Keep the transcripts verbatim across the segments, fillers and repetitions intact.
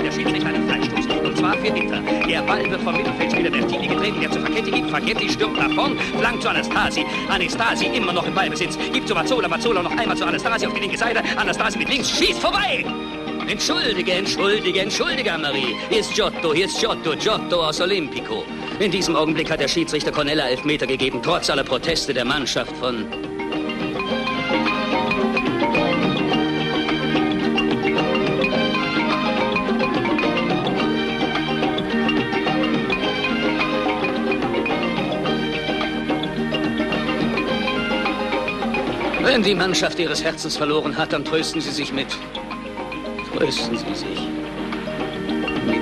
der Schiedsrichter einen Freistoß. Und zwar für Inter. Der Ball wird vom Mittelfeldspieler Bertini getreten, der zu Facchetti gibt. Facchetti stürmt nach vorn, flankt zu Anastasi. Anastasi immer noch im Ballbesitz. Gibt zu Mazzola, Mazzola noch einmal zu Anastasi auf die linke Seite. Anastasi mit links, schießt vorbei! Entschuldige, entschuldige, entschuldige, Marie. Hier ist Giotto, hier ist Giotto, Giotto aus Olimpico. In diesem Augenblick hat der Schiedsrichter Cornella Elfmeter gegeben, trotz aller Proteste der Mannschaft von... Wenn die Mannschaft ihres Herzens verloren hat, dann trösten Sie sich mit. Trösten Sie sich mit.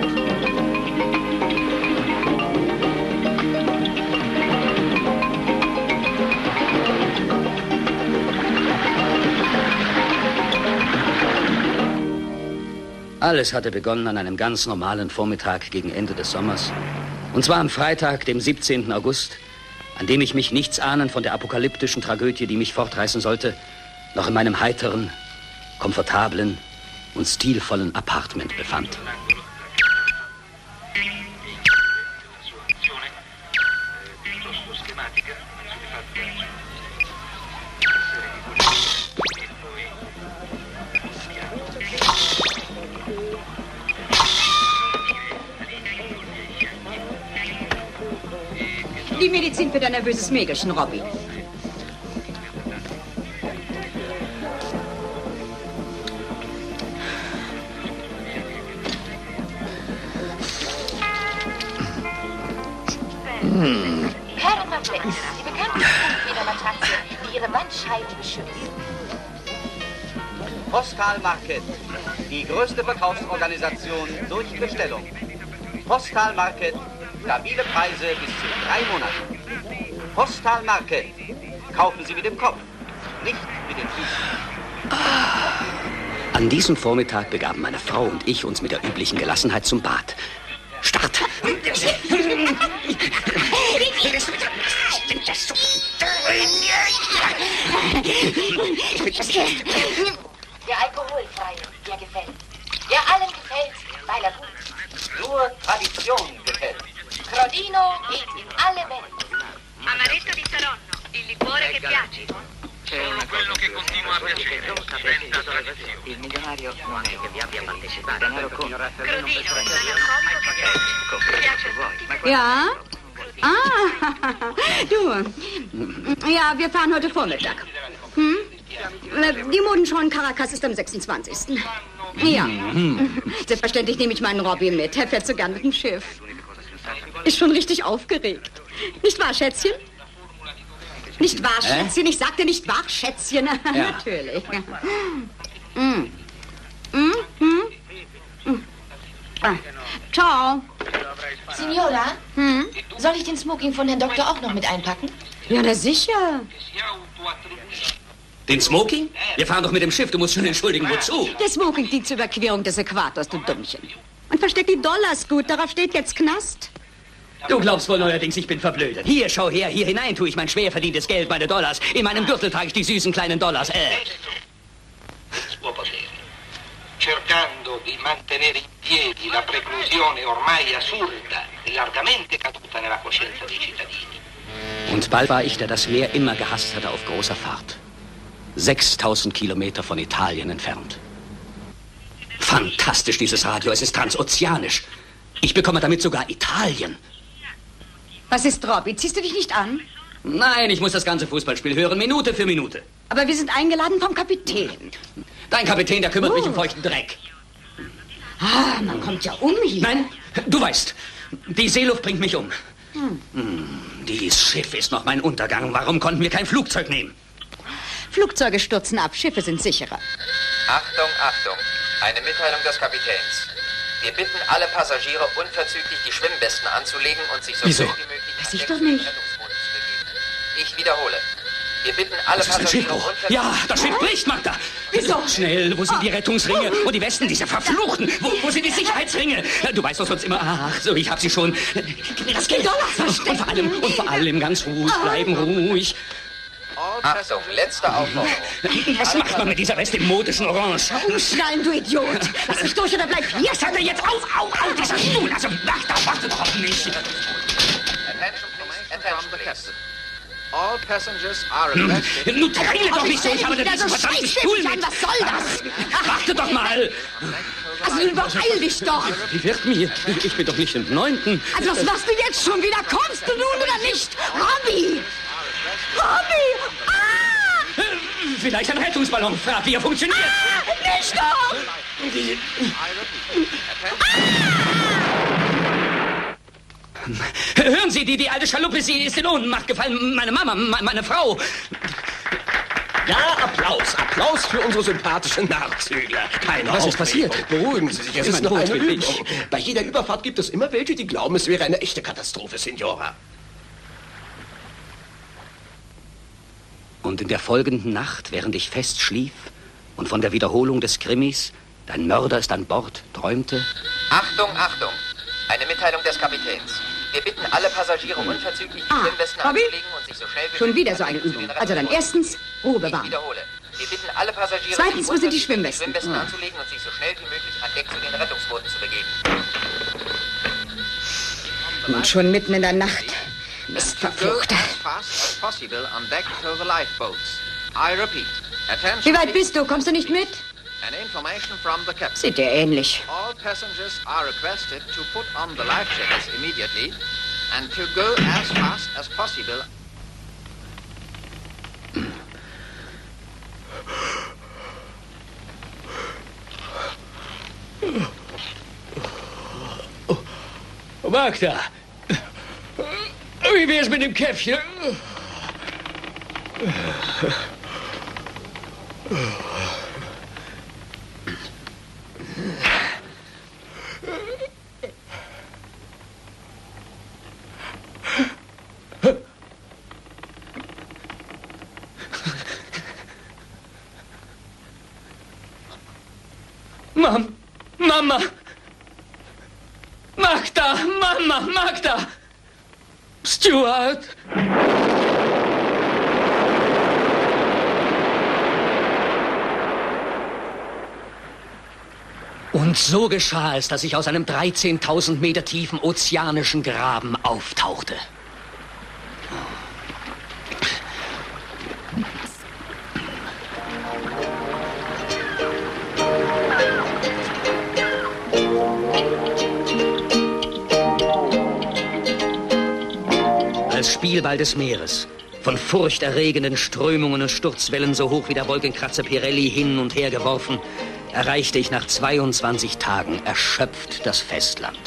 Alles hatte begonnen an einem ganz normalen Vormittag gegen Ende des Sommers. Und zwar am Freitag, dem siebzehnten August, an dem ich mich nichts ahnend von der apokalyptischen Tragödie, die mich fortreißen sollte, noch in meinem heiteren, komfortablen und stilvollen Appartement befand. Die Medizin für dein nervöses Mägelchen, Robby. Hm. Herrenverpflichtung, die bekannten Federmatratzen, die ihre Bandscheiben beschützen. Postal Market, die größte Verkaufsorganisation durch Bestellung. Postal Market, stabile Preise bis zu drei Monaten. Postal Market, kaufen Sie mit dem Kopf, nicht mit den Füßen. An diesem Vormittag begaben meine Frau und ich uns mit der üblichen Gelassenheit zum Bad. Start! Der alkoholfreie, der gefällt. Der allen gefällt, weil er gut ist. Nur Tradition gefällt. Crodino geht in alle Welt. Amaretto di Saronno, il liquore che piace. Solo quello che continua a piacere diventa tradizione. Il milionario non è che vi abbia partecipato. Denaro con Crodino, un alcolico che piace a tutti. Ja? Ah, du. Ja, wir fahren heute Vormittag. Hm? Die Modenschau in Caracas ist am sechsundzwanzigsten Ja. Selbstverständlich nehme ich meinen Robby mit. Er fährt so gern mit dem Schiff. Ist schon richtig aufgeregt. Nicht wahr, Schätzchen? Nicht wahr, Schätzchen? Ich sagte nicht wahr, Schätzchen. Ja. Natürlich. Mm. Mm, mm, mm. Ah. Ciao. Signora, Hm? soll ich den Smoking von Herrn Doktor auch noch mit einpacken? Ja, na sicher. Den Smoking? Wir fahren doch mit dem Schiff, du musst schon entschuldigen, wozu? Der Smoking dient zur Überquerung des Äquators, du Dummchen. Und versteck die Dollars gut, darauf steht jetzt Knast. Du glaubst wohl neuerdings, ich bin verblödet. Hier, schau her, hier hinein tue ich mein schwer verdientes Geld, meine Dollars. In meinem Gürtel trage ich die süßen kleinen Dollars. Äh. Suo potere, cercando di mantenere in piedi la preclusione ormai assurda e largamente caduta nella coscienza dei cittadini. Und bald war ich, der das Meer immer gehasst hatte, auf großer Fahrt. sechstausend Kilometer von Italien entfernt. Fantastisch, dieses Radio, es ist transozeanisch. Ich bekomme damit sogar Italien. Was ist, Robby? Ziehst du dich nicht an? Nein, ich muss das ganze Fußballspiel hören, Minute für Minute. Aber wir sind eingeladen vom Kapitän. Dein Kapitän, der kümmert Oh. mich um feuchten Dreck. Ah, man kommt ja um hier. Nein, du weißt, die Seeluft bringt mich um. Hm. Dieses Schiff ist noch mein Untergang. Warum konnten wir kein Flugzeug nehmen? Flugzeuge stürzen ab, Schiffe sind sicherer. Achtung, Achtung. Eine Mitteilung des Kapitäns. Wir bitten alle Passagiere unverzüglich die Schwimmwesten anzulegen und sich so Wieso? schnell wie möglich Weiß in ich den doch nicht. Rettungsmodus zu begeben. Ich wiederhole. Wir bitten alle Das ist ein Passagiere Schiffbruch. unverzüglich... Ja, das Schiff bricht, Magda. Wieso? Schnell, wo sind die Rettungsringe und die Westen, diese Verfluchten? Wo, wo sind die Sicherheitsringe? Du weißt doch sonst immer, ach so, ich hab sie schon. Gib mir das Geld. Dollars verstecken. Und vor allem, und vor allem ganz ruhig bleiben, ruhig. Achtung, letzte Aufforderung. Was macht man mit dieser Weste im modischen Orange? Umschnallen, du Idiot! Lass mich durch oder bleib hier! Jetzt hat er jetzt auf, auf, auf, dieser Stuhl! Also, ach, da warte doch auf mich! Attention, please. Attention, please. All passengers are requested. Nun teile doch nicht so, ich habe diesen verdammten Stuhl mit. Was soll das? Warte doch mal! Also, übereil dich doch! Wie wird mir? Ich bin doch nicht im Neunten. Also, was machst du jetzt schon wieder? Kommst du nun oder nicht? Robby! Robby! Ah! Vielleicht ein Rettungsballon. Frag, wie er funktioniert. Ah, nicht doch! Hören Sie, die, die alte Schaluppe, sie ist in Ohnmacht gefallen. Meine Mama, meine Frau. Ja, Applaus. Applaus für unsere sympathischen Nachzügler. Keine Was ist Aufregung. passiert? Beruhigen Sie sich, es Ist ist mein noch Tod, eine bin Übung. ich. Bei jeder Überfahrt gibt es immer welche, die glauben, es wäre eine echte Katastrophe, Signora. Und in der folgenden Nacht, während ich fest schlief und von der Wiederholung des Krimis, dein Mörder ist an Bord, träumte... Achtung, Achtung. Eine Mitteilung des Kapitäns. Wir bitten alle Passagiere unverzüglich die Ah, Schwimmwesten Robby? anzulegen und sich so schnell wie Schon möglich wieder so an eine Deck zu den Übung. Also dann Rettungsbooten. erstens Ruhe Ich bewahren. wiederhole. Wir bitten alle Passagiere, Zweitens sich müssen die unverzüglich Schwimmwesten. Schwimmwesten Ja. anzulegen und sich so schnell wie möglich an Deck zu den Rettungsbooten zu begeben. Und schon mitten in der Nacht. Mist, Go verflucht. as fast as possible on deck to the lifeboats. I repeat. Attention, Wie weit please. bist du? Kommst du nicht mit? An information from the captain. Sieht dir ähnlich. All passengers are requested to put on the life jackets immediately and to go as fast as possible. Magda! Wie wär's mit dem Käffchen? Mam, Mama! Magda! Mama! Magda! Stuart! Und so geschah es, dass ich aus einem dreizehntausend Meter tiefen ozeanischen Graben auftauchte. Als Spielball des Meeres, von furchterregenden Strömungen und Sturzwellen so hoch wie der Wolkenkratzer Pirelli hin und her geworfen, erreichte ich nach zweiundzwanzig Tagen erschöpft das Festland.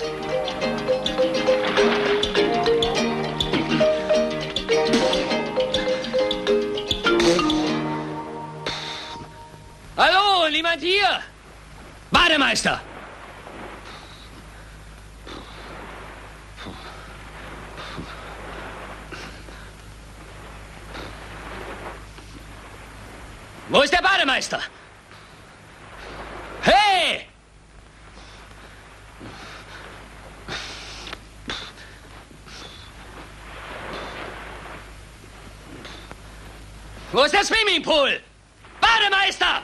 Hallo, niemand hier? Bademeister! Wo ist der Bademeister? Hey! Wo ist der Swimmingpool? Bademeister!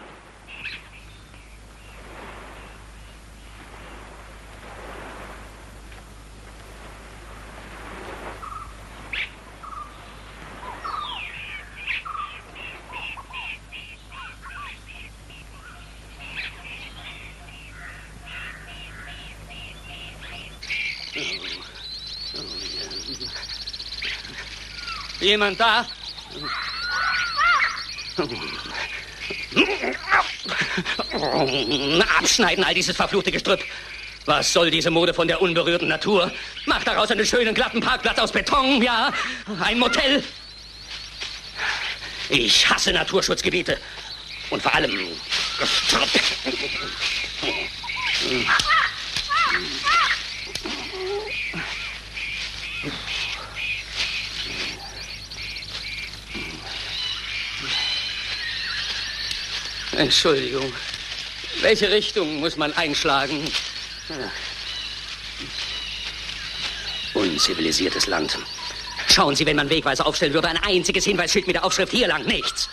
Jemand da? Abschneiden, all dieses verfluchte Gestrüpp. Was soll diese Mode von der unberührten Natur? Mach daraus einen schönen glatten Parkplatz aus Beton, ja? Ein Motel? Ich hasse Naturschutzgebiete. Und vor allem Gestrüpp. Entschuldigung. Welche Richtung muss man einschlagen? Unzivilisiertes Land. Schauen Sie, wenn man Wegweiser aufstellen würde, ein einziges Hinweisschild mit der Aufschrift hier lang, nichts.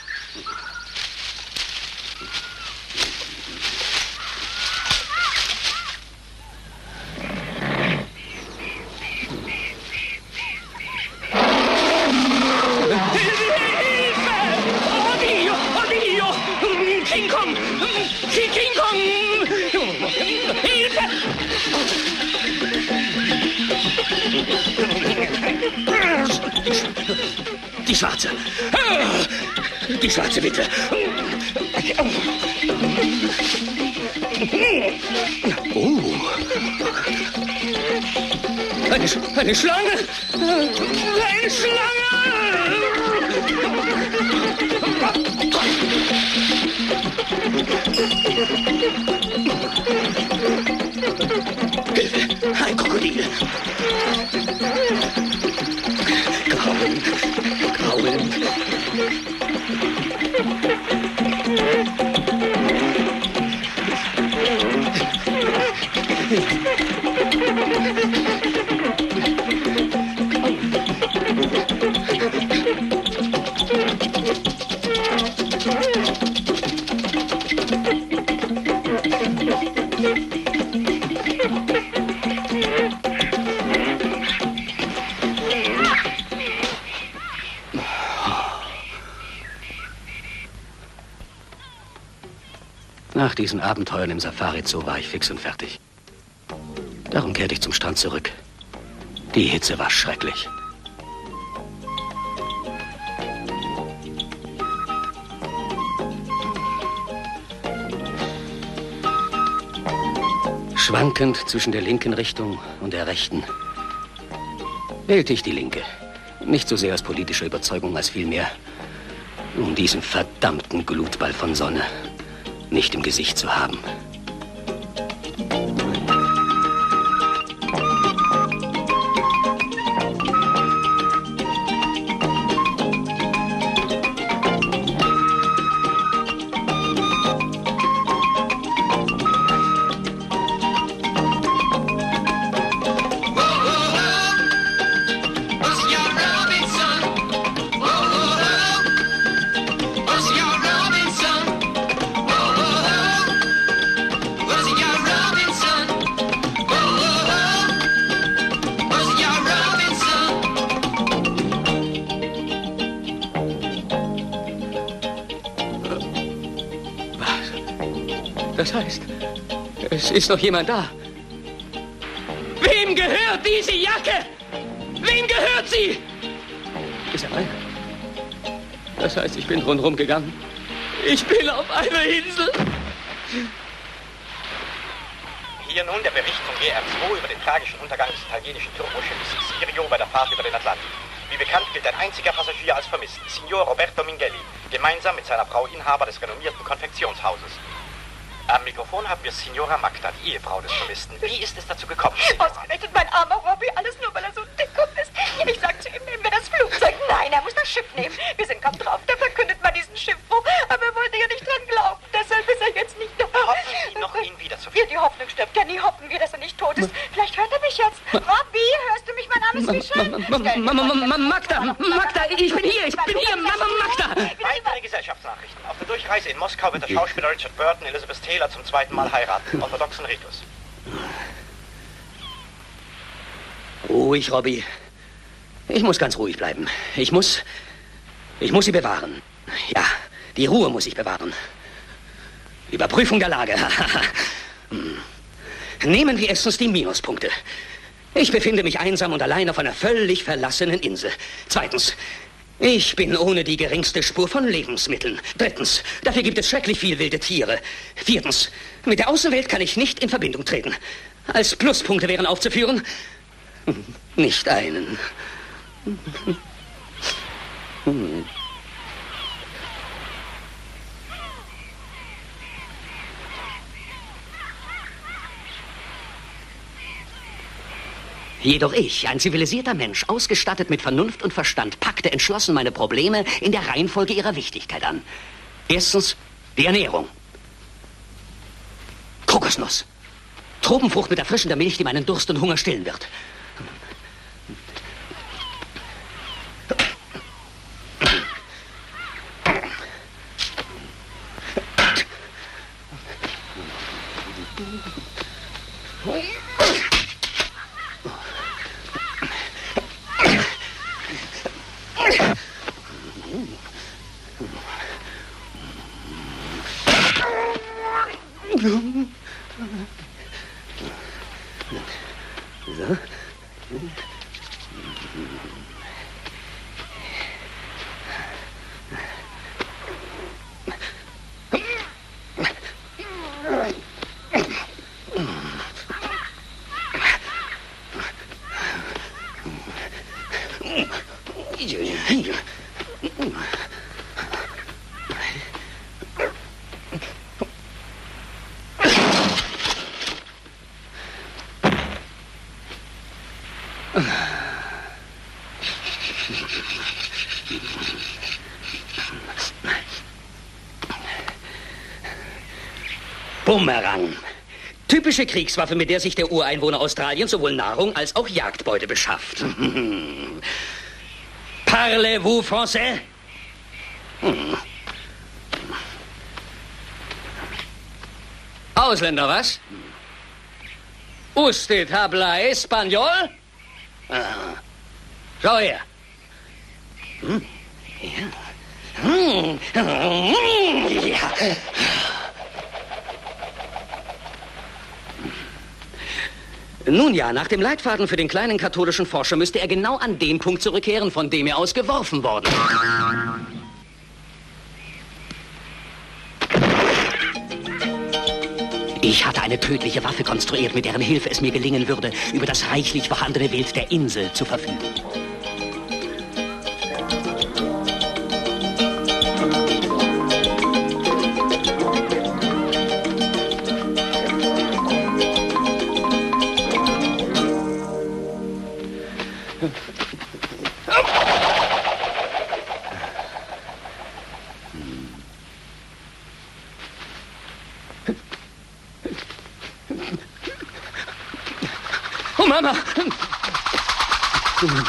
King Kong! King Kong! Hilfe! Die Schwarze. Die Schwarze, bitte. Oh. Eine, Sch eine Schlange. Eine Schlange. Hilfe! Ein Krokodil! Grauen! Grauen! Nach diesen Abenteuern im Safari-Zoo war ich fix und fertig. Darum kehrte ich zum Strand zurück. Die Hitze war schrecklich. Schwankend zwischen der linken Richtung und der rechten wählte ich die linke. Nicht so sehr aus politischer Überzeugung, als vielmehr, um diesen verdammten Glutball von Sonne nicht im Gesicht zu haben. Das heißt, es ist noch jemand da. Wem gehört diese Jacke? Wem gehört sie? Ist er mein? Das heißt, ich bin rundherum gegangen. Ich bin auf einer Insel. Hier nun der Bericht von G R zwei über den tragischen Untergang des italienischen Turboschiffes Sirio bei der Fahrt über den Atlantik. Wie bekannt gilt ein einziger Passagier als vermisst, Signor Roberto Mingelli, gemeinsam mit seiner Frau Inhaber des renommierten Konfektionshauses. Am Mikrofon haben wir Signora Magda, die Ehefrau des Vermissten. Wie ist es dazu gekommen, Signora? Ausgerechnet mein armer Robbie, alles nur, weil er so dick ist. Ich sag zu ihm, nehmen wir das Flugzeug. Nein, er muss das Schiff nehmen. Wir sind kaum drauf, da verkündet man diesen Schiffbruch. Aber er wollte ja nicht dran glauben. Deshalb ist er jetzt nicht da. Hoffen Sie noch, ihn wiederzufinden? Ja, die Hoffnung stirbt. Ja, nie hoffen wir, dass er nicht tot ist. Vielleicht hört er mich jetzt. Robbie, hörst du mich? Mein Name ist Michelle. Magda, Magda, ich bin hier, ich bin hier, Mama Magda. Weitere Gesellschaftsnachrichten. Auf der Durchreise in Moskau wird der Schauspieler Richard Burton Elizabeth Taylor zum zweiten Mal heiraten. Orthodoxen Ritus. Ruhig, Robbie. Ich muss ganz ruhig bleiben. Ich muss... Ich muss sie bewahren. Ja, die Ruhe muss ich bewahren. Überprüfung der Lage. Nehmen wir erstens die Minuspunkte. Ich befinde mich einsam und allein auf einer völlig verlassenen Insel. Zweitens, ich bin ohne die geringste Spur von Lebensmitteln. Drittens, dafür gibt es schrecklich viel wilde Tiere. Viertens, mit der Außenwelt kann ich nicht in Verbindung treten. Als Pluspunkte wären aufzuführen, nicht einen. Jedoch ich, ein zivilisierter Mensch, ausgestattet mit Vernunft und Verstand, packte entschlossen meine Probleme in der Reihenfolge ihrer Wichtigkeit an. Erstens die Ernährung. Kokosnuss. Tropenfrucht mit erfrischender Milch, die meinen Durst und Hunger stillen wird. So. Bumerang. Typische Kriegswaffe, mit der sich der Ureinwohner Australiens sowohl Nahrung als auch Jagdbeute beschafft. Parlez-vous français? Hm. Ausländer, was? Usted habla español? Ah. Schau her. Hm? Ja. Hm. Ja. Nun ja, nach dem Leitfaden für den kleinen katholischen Forscher müsste er genau an den Punkt zurückkehren, von dem er aus geworfen worden ist. Ich hatte eine tödliche Waffe konstruiert, mit deren Hilfe es mir gelingen würde, über das reichlich vorhandene Wild der Insel zu verfügen. Oh, Mama! Oh, Mama.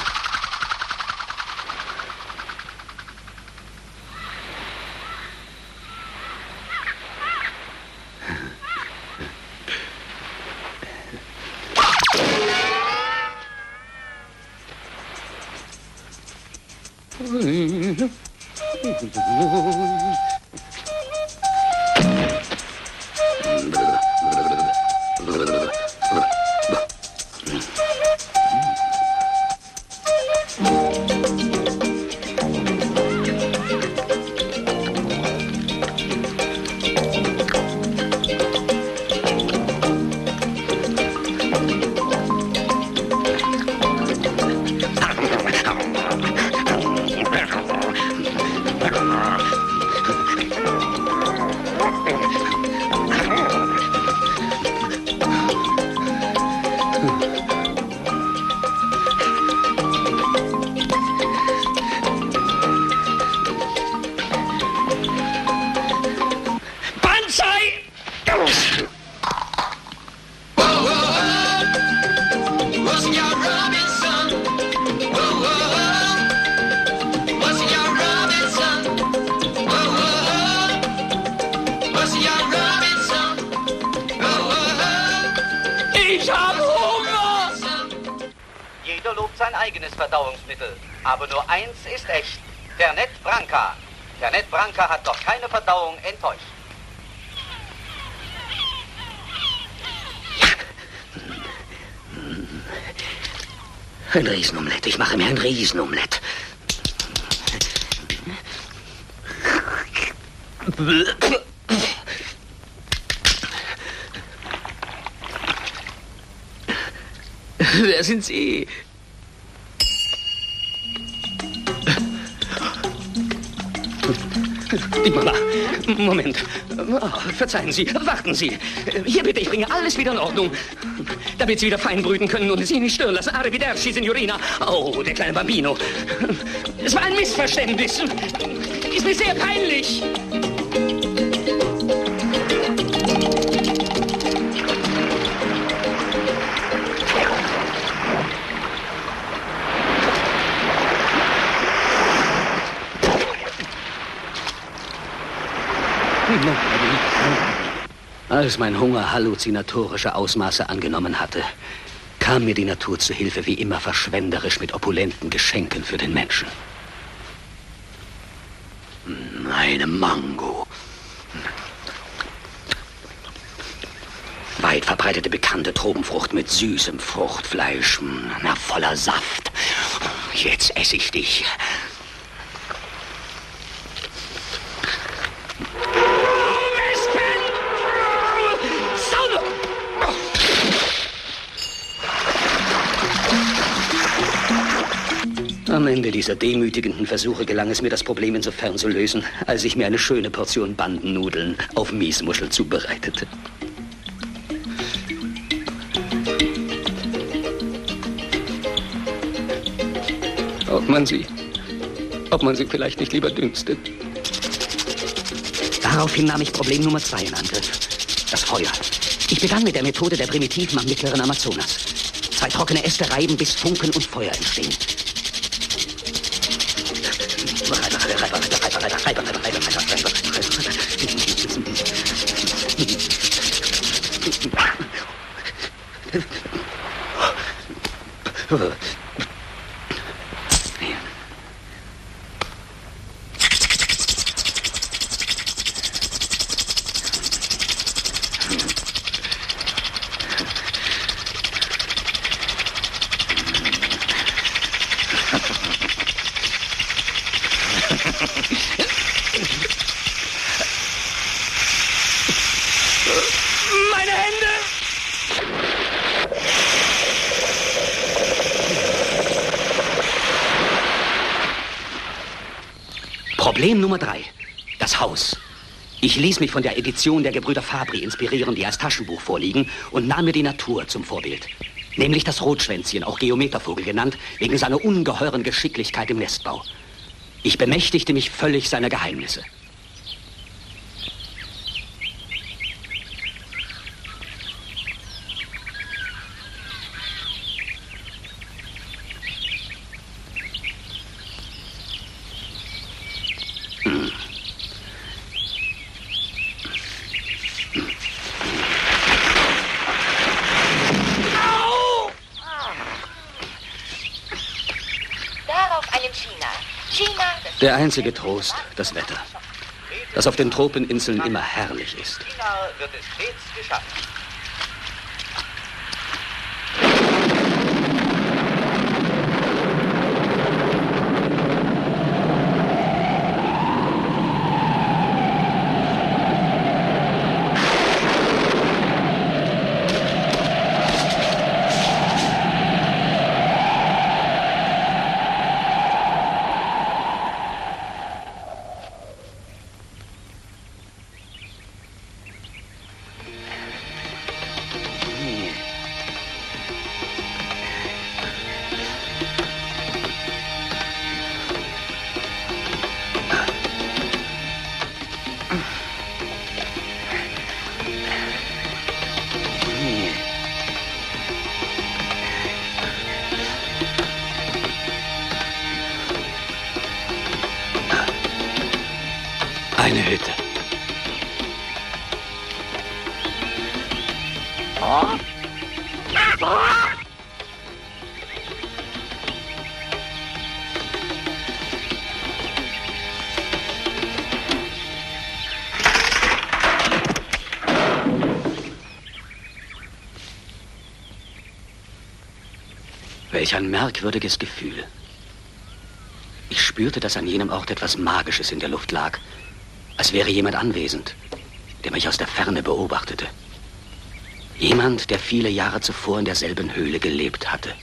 Verdauungsmittel. Aber nur eins ist echt. Fernet Branca. Fernet Branca hat noch keine Verdauung enttäuscht. Ein Riesenomelett. Ich mache mir ein Riesenomelett. Wer sind Sie? Die Mama. Moment. Oh, verzeihen Sie. Warten Sie. Hier bitte, ich bringe alles wieder in Ordnung. Damit Sie wieder fein brüten können und Sie nicht stören lassen. Arrivederci, Signorina. Oh, der kleine Bambino. Es war ein Missverständnis. Ist mir sehr peinlich. Als mein Hunger halluzinatorische Ausmaße angenommen hatte, kam mir die Natur zu Hilfe, wie immer verschwenderisch mit opulenten Geschenken für den Menschen. Eine Mango. Weit verbreitete bekannte Tropenfrucht mit süßem Fruchtfleisch, na, voller Saft. Jetzt esse ich dich. Am Ende dieser demütigenden Versuche gelang es mir, das Problem insofern zu lösen, als ich mir eine schöne Portion Bandennudeln auf Miesmuschel zubereitete. Ob man sie, ob man sie vielleicht nicht lieber dünstet. Daraufhin nahm ich Problem Nummer zwei in Angriff. Das Feuer. Ich begann mit der Methode der Primitiven am mittleren Amazonas. Zwei trockene Äste reiben, bis Funken und Feuer entstehen. Meine Hände! Problem Nummer drei. Das Haus. Ich ließ mich von der Edition der Gebrüder Fabri inspirieren, die als Taschenbuch vorliegen, und nahm mir die Natur zum Vorbild. Nämlich das Rotschwänzchen, auch Geometervogel genannt, wegen seiner ungeheuren Geschicklichkeit im Nestbau. Ich bemächtigte mich völlig seiner Geheimnisse. Hm. Darauf einen China. China. Der einzige Trost, das Wetter, das auf den Tropeninseln immer herrlich ist. China wird es stets geschaffen. Eine Hütte. Welch ein merkwürdiges Gefühl. Ich spürte, dass an jenem Ort etwas Magisches in der Luft lag. Als wäre jemand anwesend, der mich aus der Ferne beobachtete. Jemand, der viele Jahre zuvor in derselben Höhle gelebt hatte.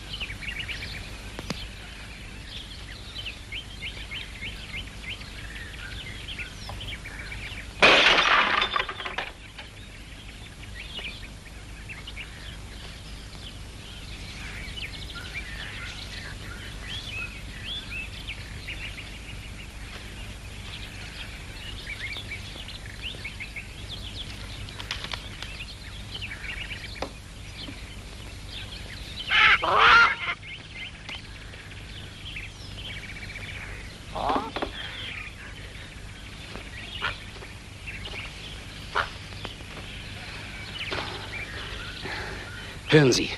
Hören Sie.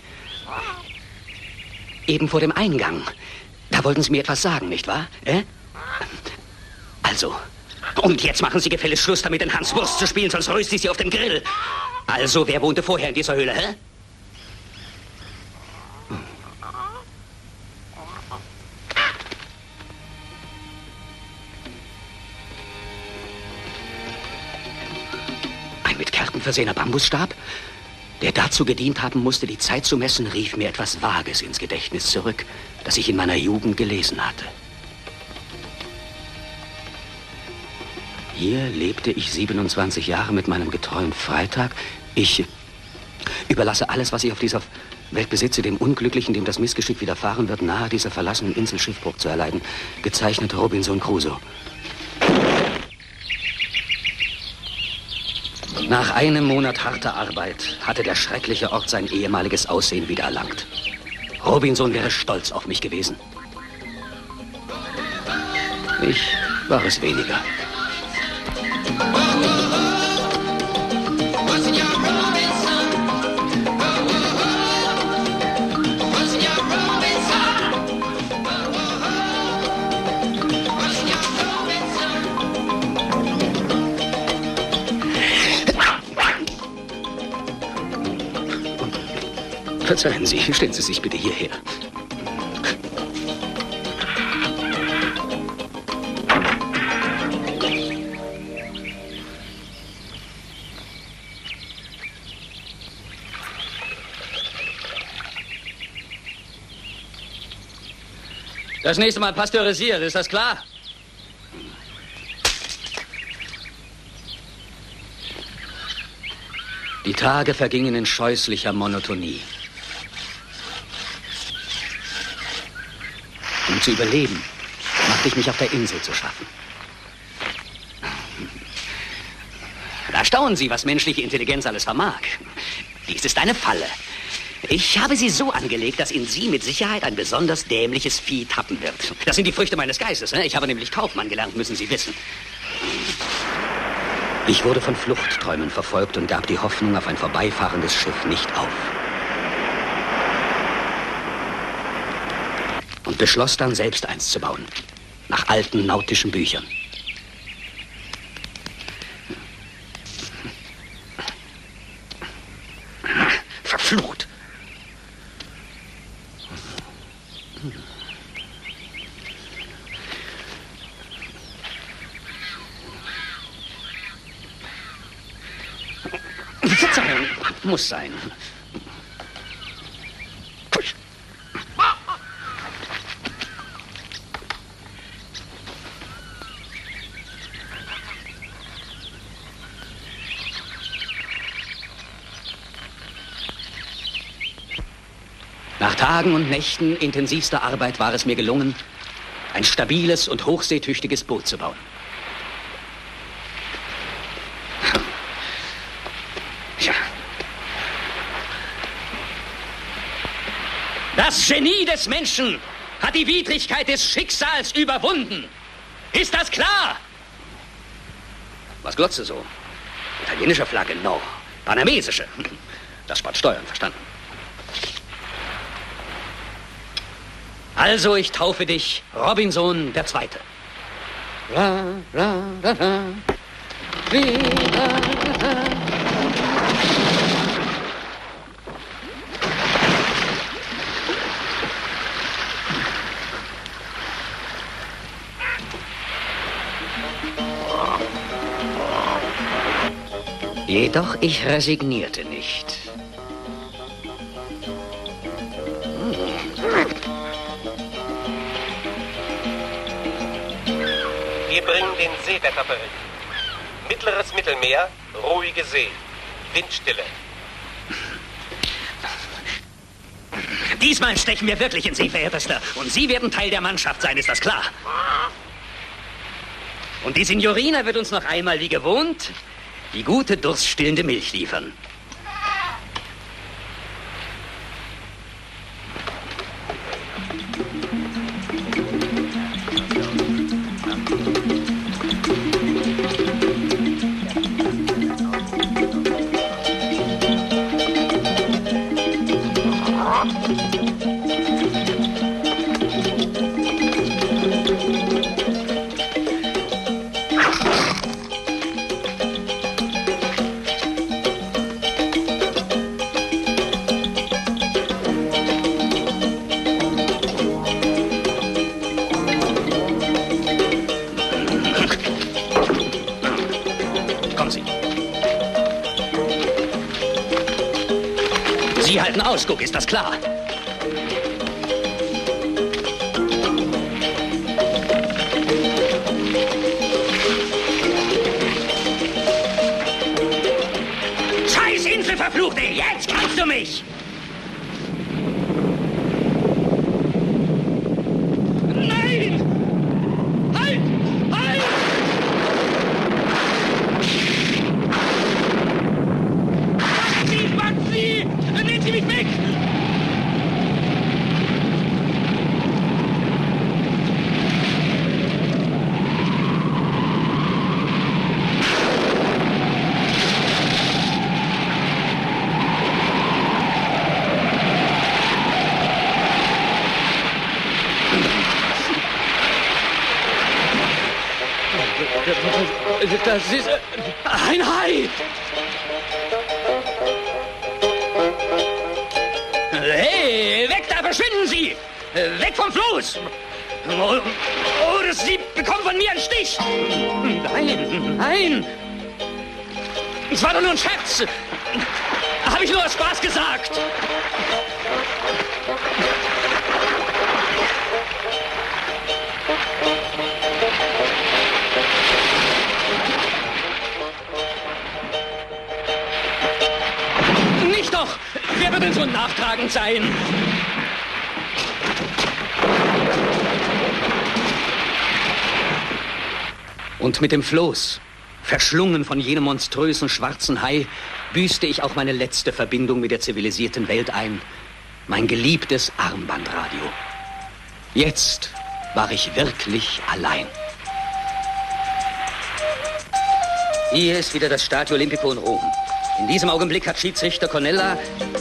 Eben vor dem Eingang. Da wollten Sie mir etwas sagen, nicht wahr? Äh? Also. Und jetzt machen Sie gefälligst Schluss damit, den Hans Wurst zu spielen, sonst röste ich Sie auf dem Grill. Also, wer wohnte vorher in dieser Höhle, hä? Ein mit Kerben versehener Bambusstab, der dazu gedient haben musste, die Zeit zu messen, rief mir etwas Vages ins Gedächtnis zurück, das ich in meiner Jugend gelesen hatte. Hier lebte ich siebenundzwanzig Jahre mit meinem getreuen Freitag. Ich überlasse alles, was ich auf dieser Welt besitze, dem Unglücklichen, dem das Missgeschick widerfahren wird, nahe dieser verlassenen Insel Schiffbruch zu erleiden. Gezeichnet Robinson Crusoe. Nach einem Monat harter Arbeit hatte der schreckliche Ort sein ehemaliges Aussehen wiedererlangt. Robinson wäre stolz auf mich gewesen. Ich war es weniger. Verzeihen Sie, stellen Sie sich bitte hierher. Das nächste Mal pasteurisiert, ist das klar? Die Tage vergingen in scheußlicher Monotonie. Um zu überleben, machte ich mich auf der Insel zu schaffen. Da staunen Sie, was menschliche Intelligenz alles vermag. Dies ist eine Falle. Ich habe sie so angelegt, dass in sie mit Sicherheit ein besonders dämliches Vieh tappen wird. Das sind die Früchte meines Geistes. Ne? Ich habe nämlich Kaufmann gelernt, müssen Sie wissen. Ich wurde von Fluchtträumen verfolgt und gab die Hoffnung auf ein vorbeifahrendes Schiff nicht auf. Und beschloss dann, selbst eins zu bauen. Nach alten nautischen Büchern. Verflucht! Verzeihung, muss sein. Nach Tagen und Nächten intensivster Arbeit war es mir gelungen, ein stabiles und hochseetüchtiges Boot zu bauen. Ja. Das Genie des Menschen hat die Widrigkeit des Schicksals überwunden. Ist das klar? Was glotzt du so? Italienische Flagge? No. Panamesische. Das spart Steuern, verstanden? Also, ich taufe dich Robinson der Zweite. Ra, ra, ra, ra. Ri, ra, ra. Jedoch ich resignierte nicht. Wir bringen den Seewetterbericht. Mittleres Mittelmeer, ruhige See. Windstille. Diesmal stechen wir wirklich in See, verehrtester. Und Sie werden Teil der Mannschaft sein, ist das klar? Und die Signorina wird uns noch einmal, wie gewohnt, die gute, durststillende Milch liefern. Ausguck, ist das klar? Scheiß Insel, verfluchte! Jetzt kannst du mich! Nein! Halt! Halt! Sie, Sie! Nehmen Sie mich weg! Das ist ein Hai! Hey, weg da, verschwinden Sie! Weg vom Floß! Oh, oh, Sie bekommen von mir einen Stich! Nein, nein! Es war doch nur ein Scherz! Habe ich nur aus Spaß gesagt! Nicht doch! Wer wird denn so nachtragend sein? Und mit dem Floß, verschlungen von jenem monströsen schwarzen Hai, büßte ich auch meine letzte Verbindung mit der zivilisierten Welt ein. Mein geliebtes Armbandradio. Jetzt war ich wirklich allein. Hier ist wieder das Stadio Olimpico in Rom. In diesem Augenblick hat Schiedsrichter Cornella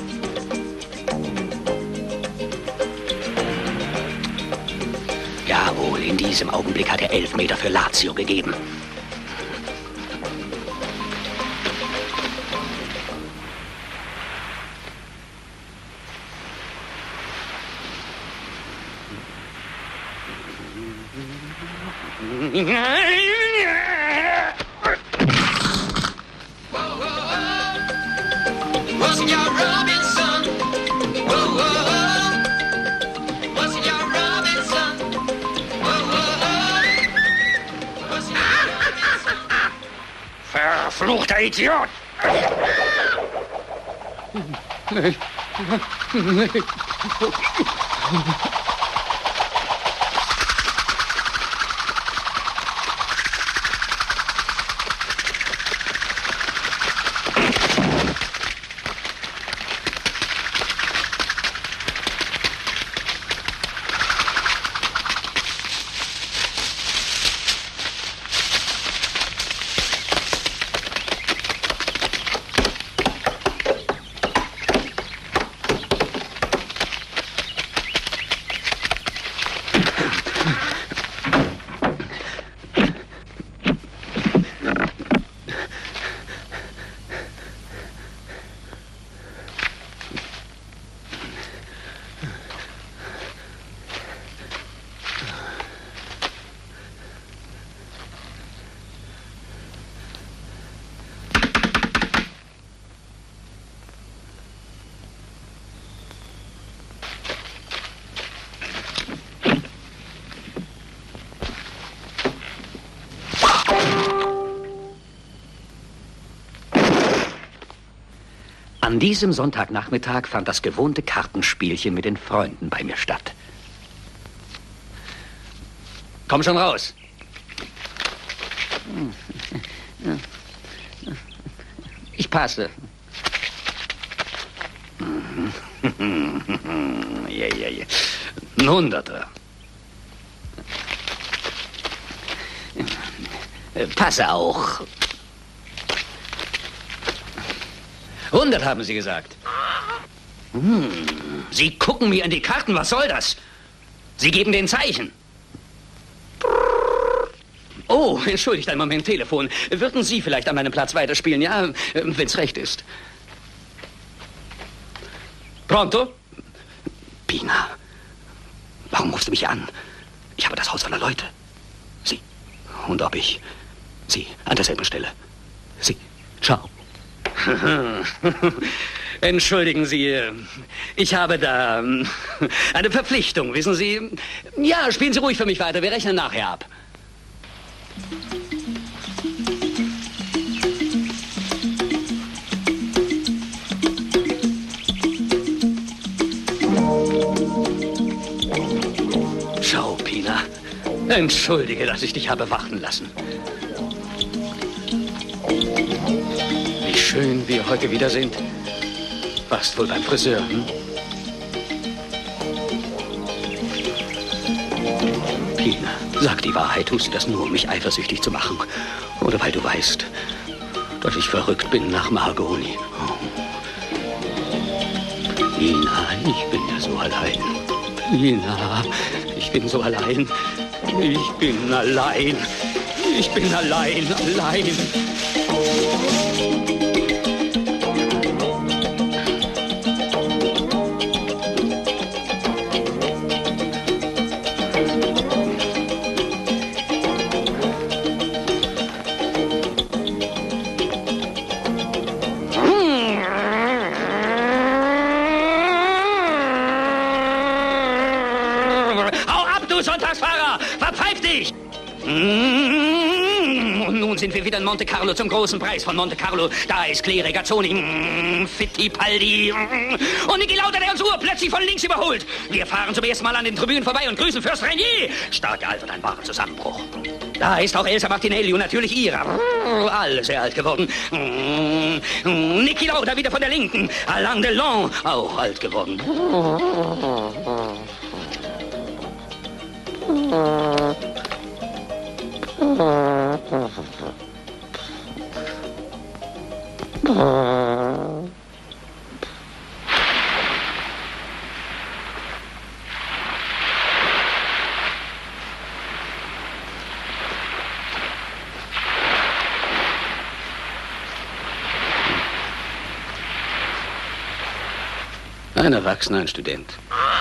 Jawohl, in diesem Augenblick hat er Elfmeter für Lazio gegeben. Verfluchter Idiot! An diesem Sonntagnachmittag fand das gewohnte Kartenspielchen mit den Freunden bei mir statt. Komm schon raus. Ich passe. Ja, ja, ja. Ein Hunderter. Passe auch. Hundert haben Sie gesagt. Hm. Sie gucken mir in die Karten. Was soll das? Sie geben den Zeichen. Oh, entschuldigt einen Moment, Telefon. Würden Sie vielleicht an meinem Platz weiterspielen? Ja, wenn's recht ist. Pronto? Pina, warum rufst du mich an? Ich habe das Haus voller Leute. Sie. Und ob ich... Sie, an derselben Stelle. Sie. Ciao. Entschuldigen Sie, ich habe da eine Verpflichtung, wissen Sie? Ja, spielen Sie ruhig für mich weiter, wir rechnen nachher ab. Schau, Pina, entschuldige, dass ich dich habe warten lassen. Wie schön wir heute wieder sind. Warst wohl beim Friseur, hm? Pina, sag die Wahrheit. Tust du das nur, um mich eifersüchtig zu machen? Oder weil du weißt, dass ich verrückt bin nach Margoni? Oh. Pina, ich bin ja so allein. Pina, ich bin so allein. Ich bin allein. Ich bin allein, allein. Sonntagsfahrer, verpfeif dich! Und nun sind wir wieder in Monte Carlo zum großen Preis von Monte Carlo. Da ist Claire Gazzoni, Fittipaldi und Niki Lauda, der uns urplötzlich von links überholt. Wir fahren zum ersten Mal an den Tribünen vorbei und grüßen Fürst Rainier. Stark gealtert, ein wahrer Zusammenbruch. Da ist auch Elsa Martinelli und natürlich Ira. Alle sehr alt geworden. Niki Lauda wieder von der Linken. Alain Delon, auch alt geworden. Ein Erwachsener, ein Student.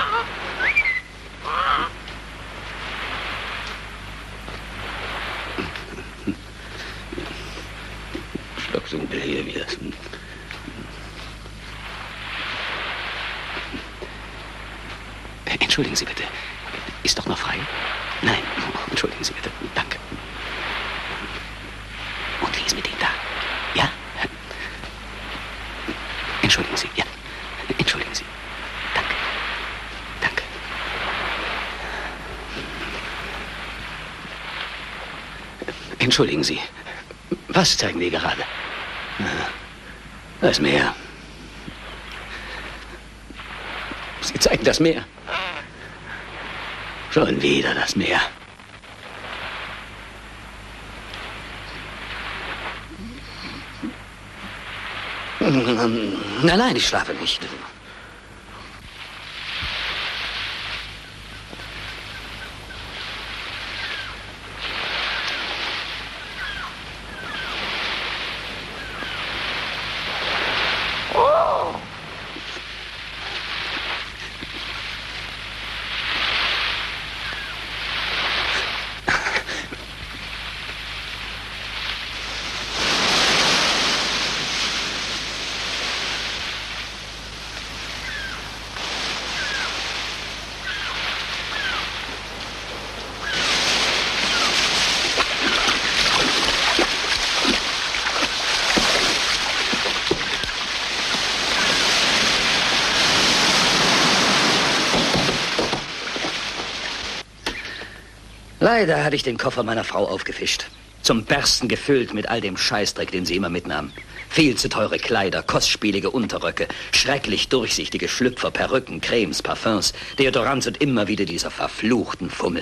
Stocksumpel hier wieder. Entschuldigen Sie bitte. Ist doch noch frei? Nein, entschuldigen Sie bitte. Danke. Und wie ist mit dem da? Ja? Entschuldigen Sie, ja. Entschuldigen Sie. Danke. Danke. Entschuldigen Sie. Was zeigen die gerade? Das Meer. Sie zeigen das Meer. Schon wieder das Meer. Nein, nein, ich schlafe nicht. Leider hatte ich den Koffer meiner Frau aufgefischt. Zum Bersten gefüllt mit all dem Scheißdreck, den sie immer mitnahm. Viel zu teure Kleider, kostspielige Unterröcke, schrecklich durchsichtige Schlüpfer, Perücken, Cremes, Parfums, Deodorants und immer wieder dieser verfluchten Fummel.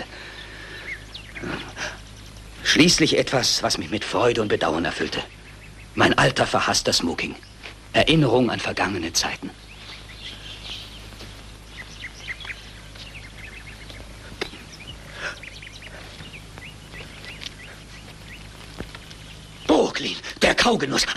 Schließlich etwas, was mich mit Freude und Bedauern erfüllte. Mein alter, verhasster Smoking. Erinnerung an vergangene Zeiten. Brooklyn, der Kaugenuss.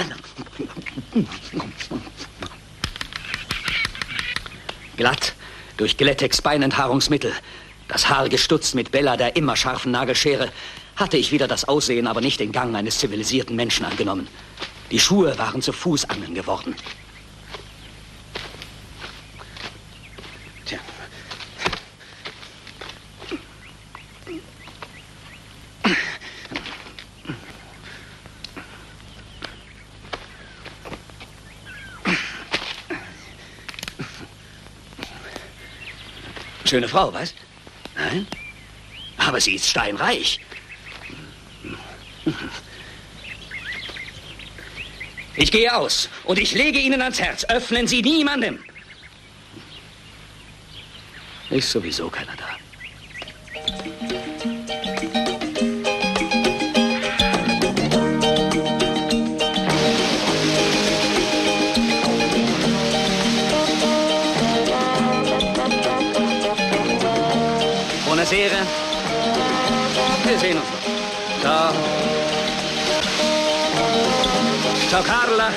Glatt, durch Glättex Beinenthaarungsmittel, das Haar gestutzt mit Bella, der immer scharfen Nagelschere, hatte ich wieder das Aussehen, aber nicht den Gang eines zivilisierten Menschen angenommen. Die Schuhe waren zu Fußangeln geworden. Schöne Frau, was? Nein? Aber sie ist steinreich. Ich gehe aus und ich lege Ihnen ans Herz, öffnen Sie niemandem. Ist sowieso keiner da. Buonasera. Wir sehen uns noch. Ciao. Ciao, Carla.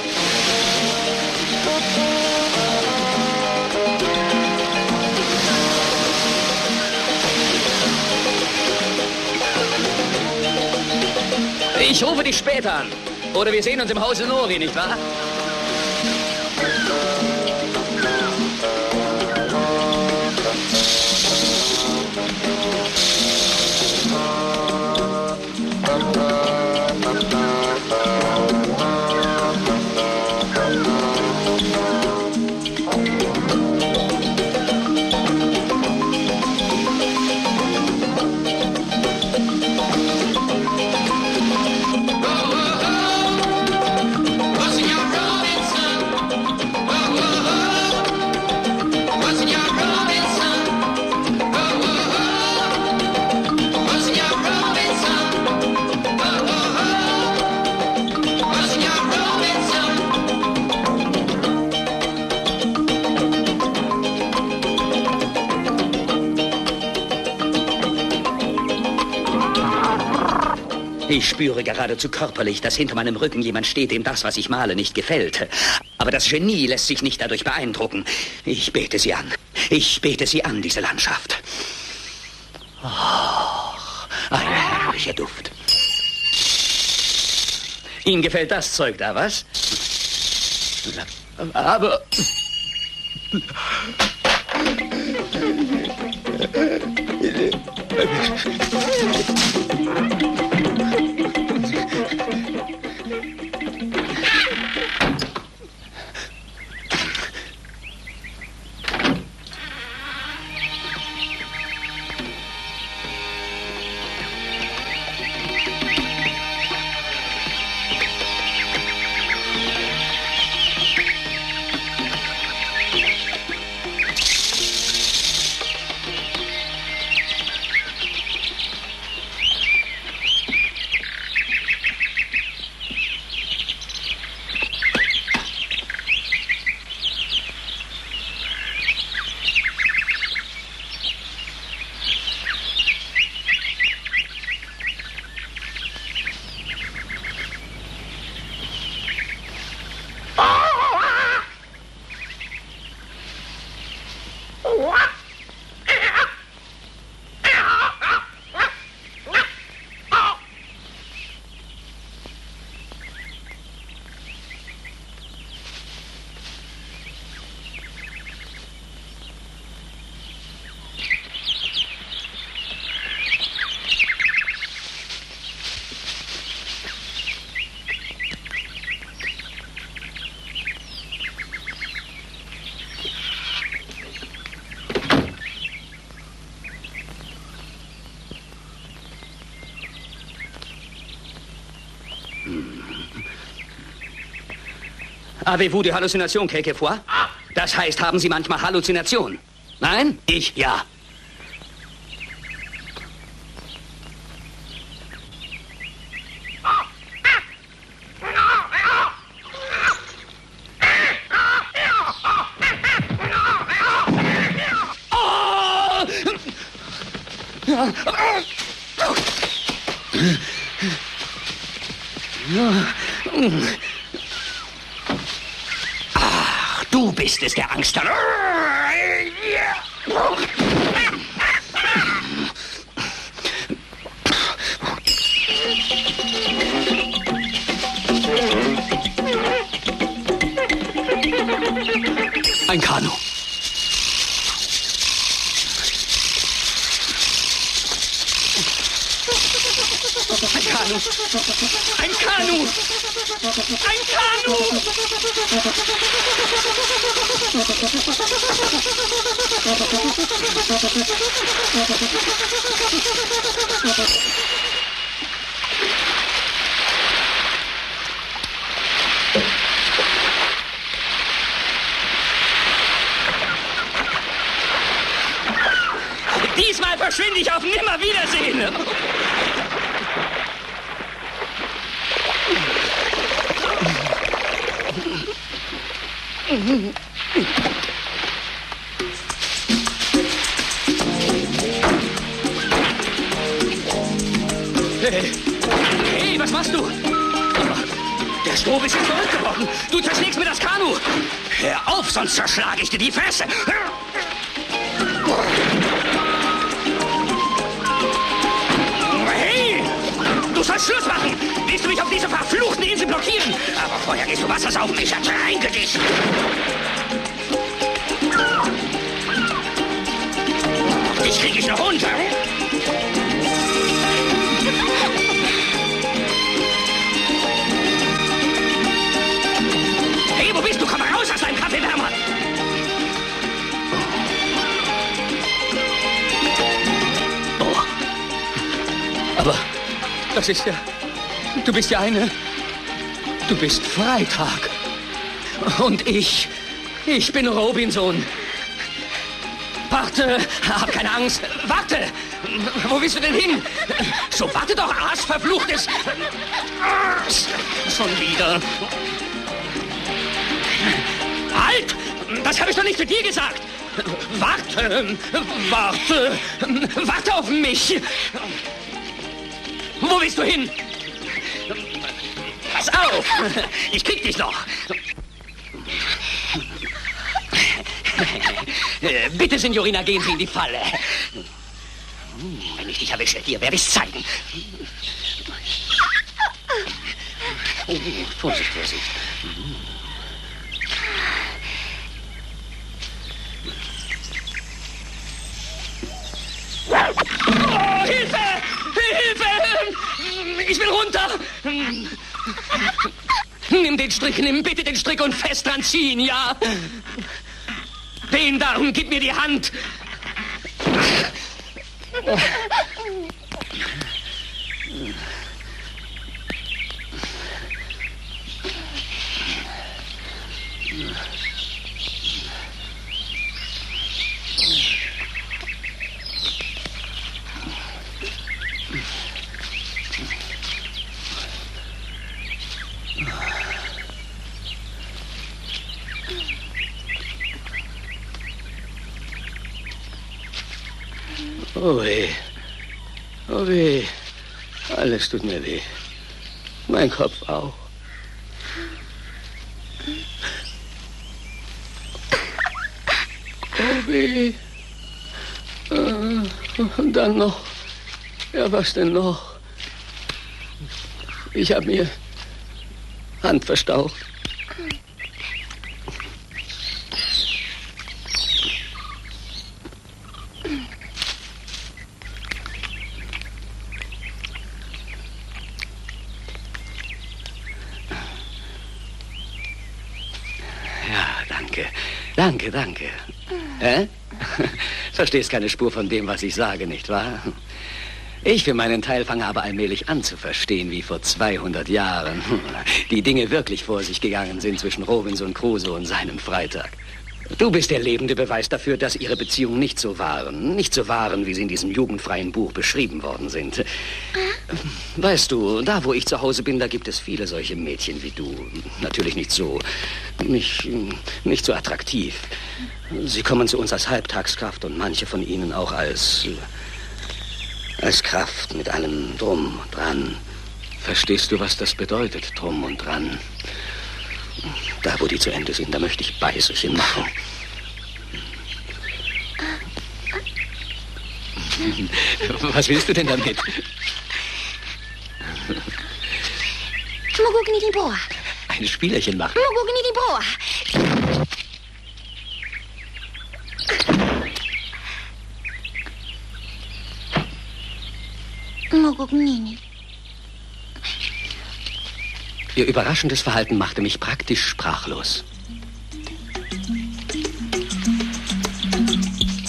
Ich rufe dich später an. Oder wir sehen uns im Hause Nori, nicht wahr? Ich spüre geradezu körperlich, dass hinter meinem Rücken jemand steht, dem das, was ich male, nicht gefällt. Aber das Genie lässt sich nicht dadurch beeindrucken. Ich bete sie an. Ich bete sie an, diese Landschaft. Oh, ein herrlicher Duft. Ihnen gefällt das Zeug da, was? Aber... Avez-vous die Halluzination, quelquefois? Das heißt, haben Sie manchmal Halluzinationen? Nein? Ich, ja. Ach, du bist es, der Angst hat. Ein Kanu. Ein Kanu! Ein Kanu! Ein Kanu! Diesmal verschwinde ich auf Nimmerwiedersehen. Hey, hey, was machst du? Der Stroh ist jetzt verrückt geworden. Du zerschlägst mir das Kanu. Hör auf, sonst zerschlage ich dir die Fresse. Hey, du sollst Schluss machen. Willst du mich auf diese verfluchten Insel blockieren? Aber vorher gehst du Wasser saufen. Ich ertränke dich. Dich krieg ich noch runter. Hey, wo bist du? Komm raus aus deinem Kaffeewärmer. Oh. Aber das ist ja... Du bist ja eine... Du bist Freitag. Und ich... Ich bin Robinson. Warte, hab keine Angst. Warte! Wo willst du denn hin? So, warte doch, arschverfluchtes... Schon wieder. Halt! Das habe ich doch nicht zu dir gesagt. Warte, warte, warte auf mich. Wo willst du hin? Pass auf, ich krieg dich noch. Bitte, Signorina, gehen Sie in die Falle. Wenn ich dich erwische, dir werde ich's zeigen. Oh, Vorsicht, Vorsicht. Oh, Hilfe! Hilfe! Ich will runter! Nimm den Strick, nimm bitte den Strick und fest dran ziehen, ja? Den da und gib mir die Hand. Oh weh. Oh weh. Alles tut mir weh. Mein Kopf auch. Oh weh. Und dann noch. Ja, was denn noch? Ich habe mir Hand verstaucht. Danke, danke. Hä? Verstehst keine Spur von dem, was ich sage, nicht wahr? Ich für meinen Teil fange aber allmählich an zu verstehen, wie vor zweihundert Jahren die Dinge wirklich vor sich gegangen sind zwischen Robinson Crusoe und seinem Freitag. Du bist der lebende Beweis dafür, dass ihre Beziehungen nicht so waren. Nicht so waren, wie sie in diesem jugendfreien Buch beschrieben worden sind. Weißt du, da wo ich zu Hause bin, da gibt es viele solche Mädchen wie du. Natürlich nicht so, nicht, nicht so attraktiv. Sie kommen zu uns als Halbtagskraft und manche von ihnen auch als, als Kraft mit allem Drum und Dran. Verstehst du, was das bedeutet, Drum und Dran? Da, wo die zu Ende sind, da möchte ich Beißerchen machen. Was willst du denn damit? Ein Spielerchen machen. Ihr überraschendes Verhalten machte mich praktisch sprachlos.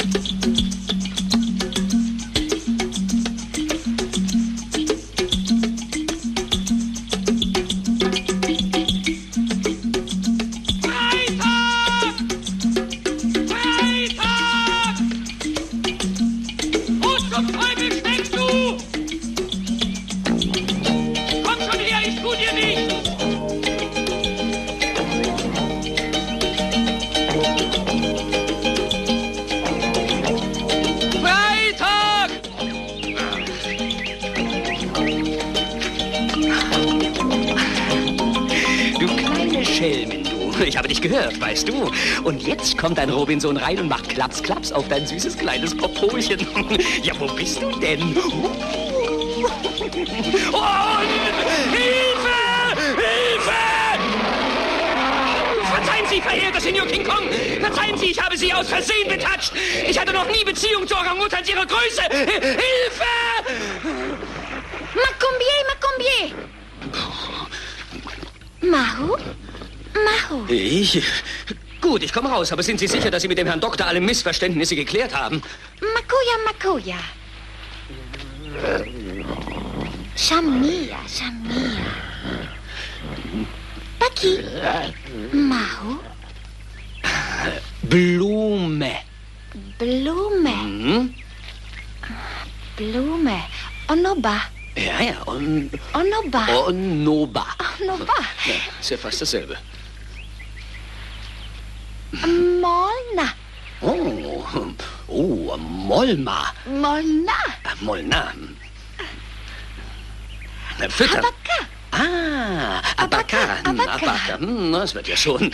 Schelmin, du. Ich habe dich gehört, weißt du. Und jetzt kommt dein Robinson rein und macht Klaps, Klaps auf dein süßes kleines Popolchen. Ja, wo bist du denn? Und Hilfe! Hilfe! Verzeihen Sie, verehrter Senior King Kong! Verzeihen Sie, ich habe Sie aus Versehen betatscht! Ich hatte noch nie Beziehung zu Orang-Utans Ihrer Größe! Hilfe! Macombier, Macombier! Mahu? Mahu? Ich? Gut, ich komme raus, aber sind Sie sicher, dass Sie mit dem Herrn Doktor alle Missverständnisse geklärt haben? Makuya, Makuya. Shamia, Shamia. Paki. Mahu? Blume. Blume. Hm? Blume. Onoba. Ja, ja, on... Onoba. Onoba. Onoba. Ja, ist ja fast dasselbe. Molna. Oh, oh, Molma. Molna. Molna. Füttern. Abaka. Ah, Abaka. Abaka. Abaka. Hm, das wird ja schon.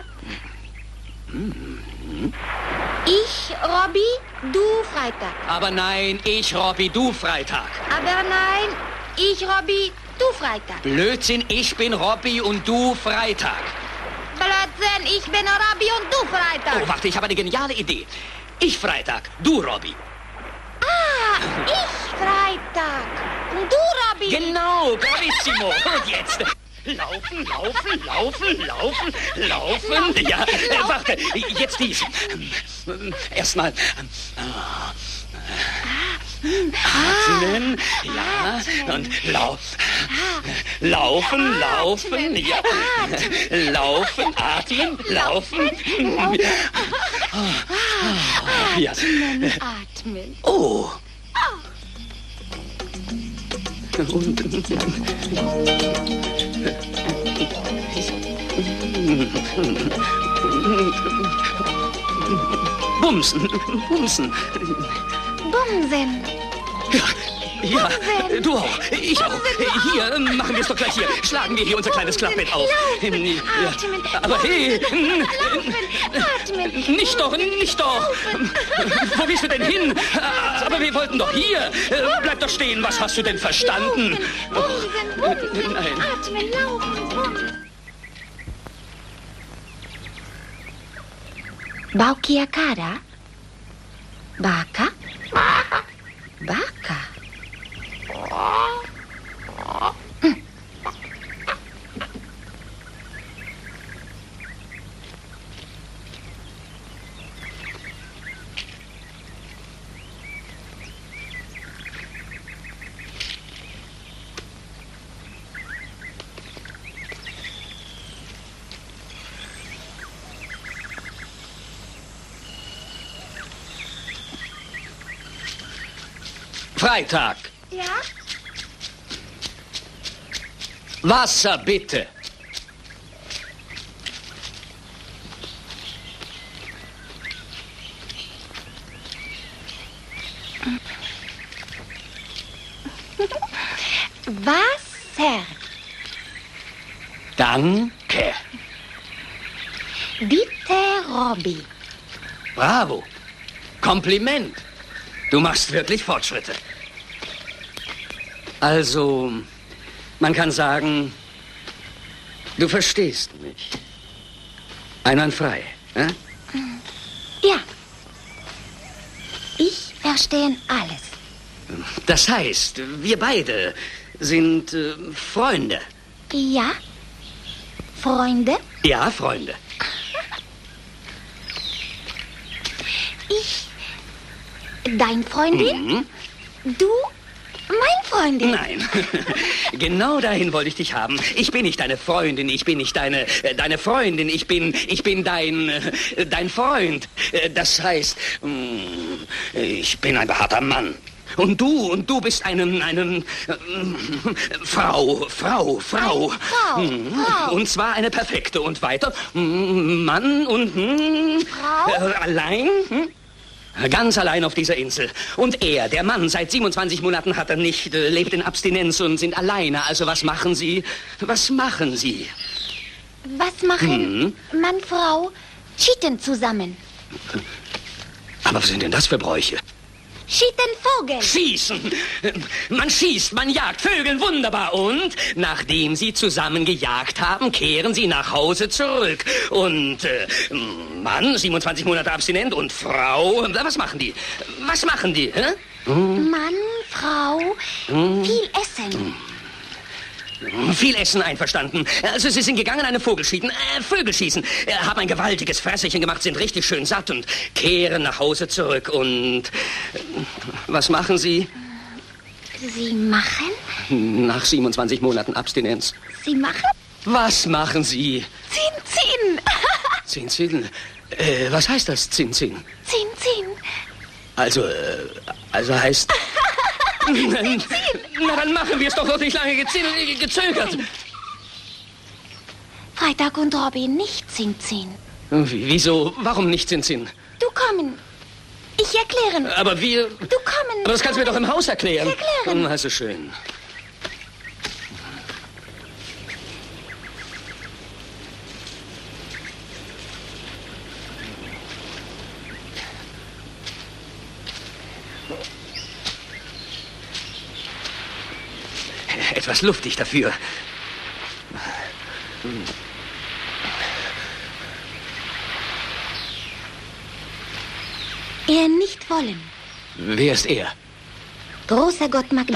Hm. Ich, Robby, du Freitag. Aber nein, ich, Robby, du Freitag. Aber nein, ich, Robby, du Freitag. Blödsinn, ich bin Robby und du Freitag. Blödsinn, ich bin Robby und du Freitag. Oh, warte, ich habe eine geniale Idee. Ich Freitag, du Robby. Ah, ich Freitag und du Robby. Genau, bravissimo. Und jetzt... Laufen, laufen, laufen, laufen, laufen. laufen. Ja, äh, warte, jetzt dies. Erstmal. Atmen, ja, und lauf. Laufen, laufen, ja. Laufen, atmen, laufen. Ja. Atmen, atmen. Oh. Und... Bumsen, bumsen. Bumsen. Ja, ja, du auch, ich auch. Hier, machen wir es doch gleich hier. Schlagen wir hier unser kleines Klappbett auf. Laufen, atmen, ja. Aber hey, laufen, atmen. Nicht doch, nicht doch. Wo bist du denn hin? Aber wir wollten doch hier. Bleib doch stehen, was hast du denn verstanden? Bumsen, bumsen, Nein. atmen, laufen, bumsen. Baukiakara? Baka? Baka? Hm. Freitag. Ja? Wasser, bitte. Wasser. Danke. Bitte, Robby. Bravo. Kompliment. Du machst wirklich Fortschritte. Also, man kann sagen, du verstehst mich. Einwandfrei, äh? Ja. Ich verstehe alles. Das heißt, wir beide sind äh, Freunde. Ja? Freunde? Ja, Freunde. Ich... Dein Freundin? Mhm. Du? Mein Freundin? Nein, genau dahin wollte ich dich haben. Ich bin nicht deine Freundin, ich bin nicht deine, äh, deine Freundin, ich bin, ich bin dein, äh, dein Freund. Äh, das heißt, mh, ich bin ein behaarter Mann. Und du, und du bist einen, einen, äh, Frau, Frau, Frau. Eine Frau, Mhm. Frau. Und zwar eine perfekte. Und weiter, mh, Mann und, mh, Frau? äh, allein, hm? Ganz allein auf dieser Insel. Und er, der Mann, seit siebenundzwanzig Monaten hat er nicht, äh, lebt in Abstinenz und sind alleine. Also was machen Sie? Was machen Sie? Was machen Hm? Mann, Frau, Schieten zusammen? Aber was sind denn das für Bräuche? Schieten Vogel. Schießen! Man schießt, man jagt Vögel, wunderbar. Und nachdem sie zusammen gejagt haben, kehren sie nach Hause zurück. Und äh, Mann, siebenundzwanzig Monate abstinent, und Frau, was machen die? Was machen die? Hä? Mann, Frau, Hm? viel essen. Viel Essen, einverstanden. Also sie sind gegangen, eine Vogelschießen, äh, Vögelschießen, äh, haben ein gewaltiges Fresserchen gemacht, sind richtig schön satt und kehren nach Hause zurück. Und äh, was machen sie? Sie machen? Nach siebenundzwanzig Monaten Abstinenz. Sie machen? Was machen sie? Zin, zin. Zin, zin. Äh, was heißt das, zin, zin? Zin, zin. Also, äh, also heißt... Na, dann machen wir es doch noch nicht lange gez- gezögert. Freitag und Robin nicht Zin, zin. Wieso? Warum nicht Zin, zin? Du kommen. Ich erklären. Aber wir... Du kommen. Aber das kannst du mir doch im Haus erklären. Ich erklären. Hm, also schön. Etwas luftig dafür. Er nicht wollen. Wer ist er? Großer Gott Magdu.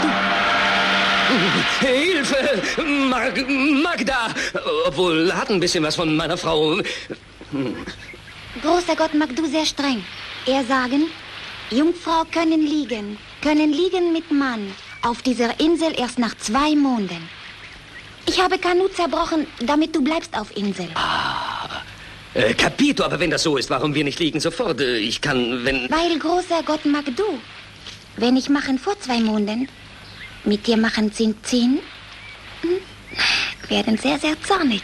Hilfe! Mag Magda! Obwohl, hat ein bisschen was von meiner Frau. Hm. Großer Gott Magdu sehr streng. Er sagen, Jungfrau können liegen, können liegen mit Mann. Auf dieser Insel erst nach zwei Monaten. Ich habe Kanu zerbrochen, damit du bleibst auf Insel. Ah, äh, capito, aber wenn das so ist, warum wir nicht liegen sofort? Äh, ich kann, wenn... Weil großer Gott Magdu. Wenn ich machen vor zwei Monaten, mit dir machen sind zehn, werden sehr, sehr zornig.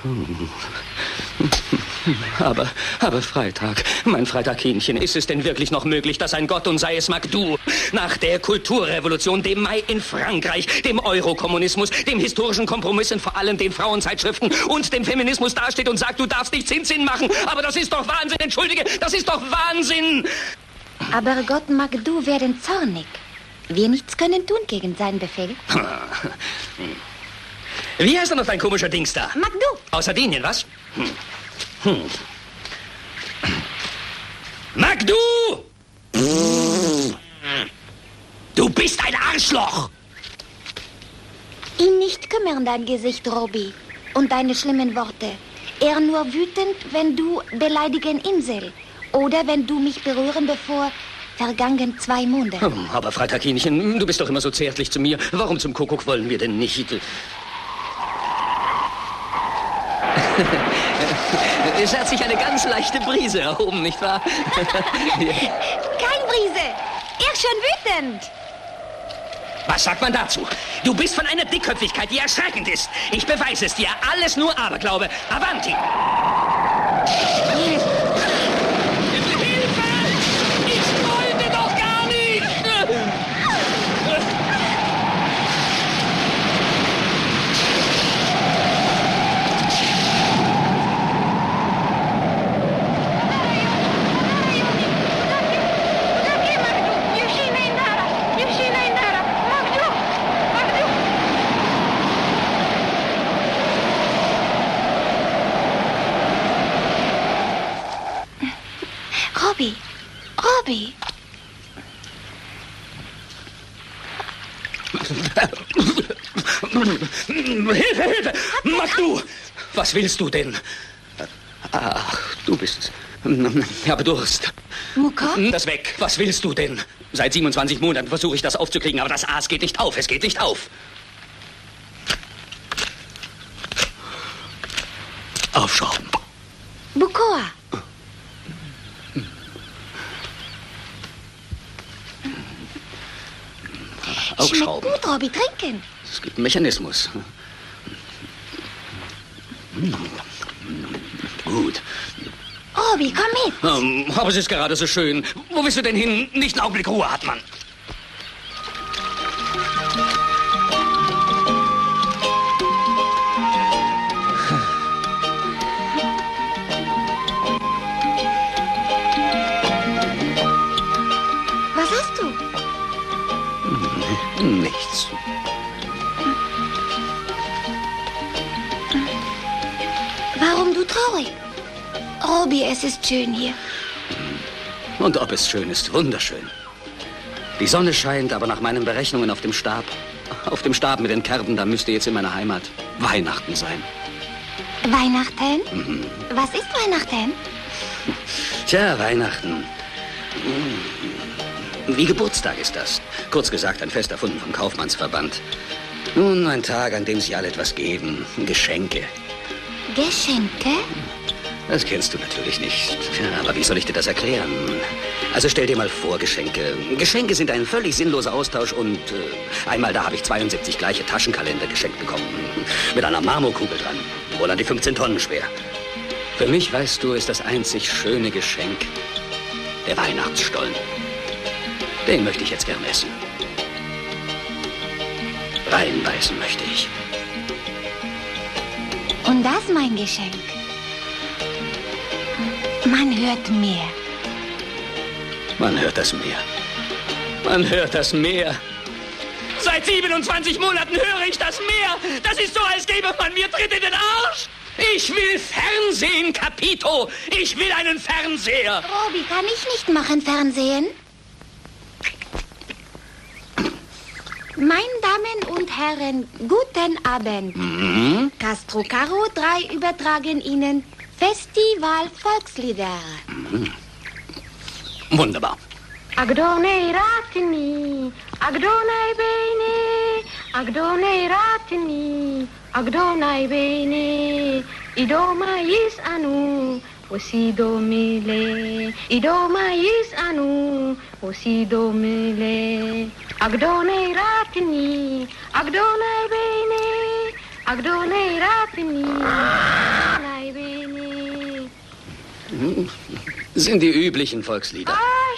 Aber, aber Freitag, mein Freitaghähnchen, ist es denn wirklich noch möglich, dass ein Gott, und sei es Magdu, nach der Kulturrevolution, dem Mai in Frankreich, dem Eurokommunismus, dem historischen Kompromiss in vor allem den Frauenzeitschriften und dem Feminismus dasteht und sagt, du darfst nicht Zin-Zin machen? Aber das ist doch Wahnsinn, entschuldige, das ist doch Wahnsinn! Aber Gott Magdu werden zornig. Wir nichts können tun gegen seinen Befehl. Wie heißt denn noch dein komischer Dings da? Magdu. Aus Sardinien, was? Hm. Hm. Magdu! Du bist ein Arschloch! Ihn nicht kümmern, dein Gesicht, Robby. Und deine schlimmen Worte. Er nur wütend, wenn du beleidigen Insel. Oder wenn du mich berühren, bevor vergangen zwei Monate. Hm, aber Freitaghähnchen, du bist doch immer so zärtlich zu mir. Warum zum Kuckuck wollen wir denn nicht... Es hat sich eine ganz leichte Brise erhoben, nicht wahr? Kein Brise. Er ist schon wütend. Was sagt man dazu? Du bist von einer Dickköpfigkeit, die erschreckend ist. Ich beweise es dir. Alles nur Aberglaube. Avanti! Hilfe! Ich wollte doch gar nicht! Robby, Robby. Hilfe, Hilfe! Magdu! Was willst du denn? Ach, du bist... Ich habe Durst. Muka? Das weg. Was willst du denn? Seit siebenundzwanzig Monaten versuche ich das aufzukriegen, aber das Aas geht nicht auf. Es geht nicht auf. Aufschrauben. Bukoa. Aufschrauben. Schmeckt gut, Robby, trinken. Es gibt einen Mechanismus. Gut. Robby, komm mit. Um, aber es ist gerade so schön. Wo willst du denn hin? Nicht einen Augenblick Ruhe, Hartmann. hast du? Nichts. Warum du traurig? Robi, es ist schön hier. Und ob es schön ist, wunderschön. Die Sonne scheint, aber nach meinen Berechnungen auf dem Stab, auf dem Stab mit den Kerben, da müsste jetzt in meiner Heimat Weihnachten sein. Weihnachten? Mhm. Was ist Weihnachten? Tja, Weihnachten. Wie Geburtstag ist das. Kurz gesagt, ein Fest erfunden vom Kaufmannsverband. Nun, ein Tag, an dem sich alle etwas geben. Geschenke. Geschenke? Das kennst du natürlich nicht. Ja, aber wie soll ich dir das erklären? Also stell dir mal vor, Geschenke. Geschenke sind ein völlig sinnloser Austausch und äh, einmal da habe ich zweiundsiebzig gleiche Taschenkalender geschenkt bekommen. Mit einer Marmorkugel dran. Wohl an die fünfzehn Tonnen schwer. Für mich, weißt du, ist das einzig schöne Geschenk der Weihnachtsstollen. Den möchte ich jetzt gern essen. Reinbeißen möchte ich. Und das mein Geschenk. Man hört mehr. Man hört das Meer. Man hört das Meer. Seit siebenundzwanzig Monaten höre ich das Meer. Das ist so, als gäbe man mir Tritt in den Arsch. Ich will Fernsehen, Capito. Ich will einen Fernseher. Robi, kann ich nicht machen, Fernsehen? Meine Damen und Herren, guten Abend. Mhm. Castro Caro drei übertragen Ihnen Festival Volkslieder. Mhm. Wunderbar. Agdonei ratini, Agdonai bene, Agdonai ratini, Agdonai bene, Idoma is anu, Osido mile, Idoma is anu, Osido mile, Agdonai ratini, Agdonai bene, Agdonai ratini, Agdonai bene. Sind die üblichen Volkslieder.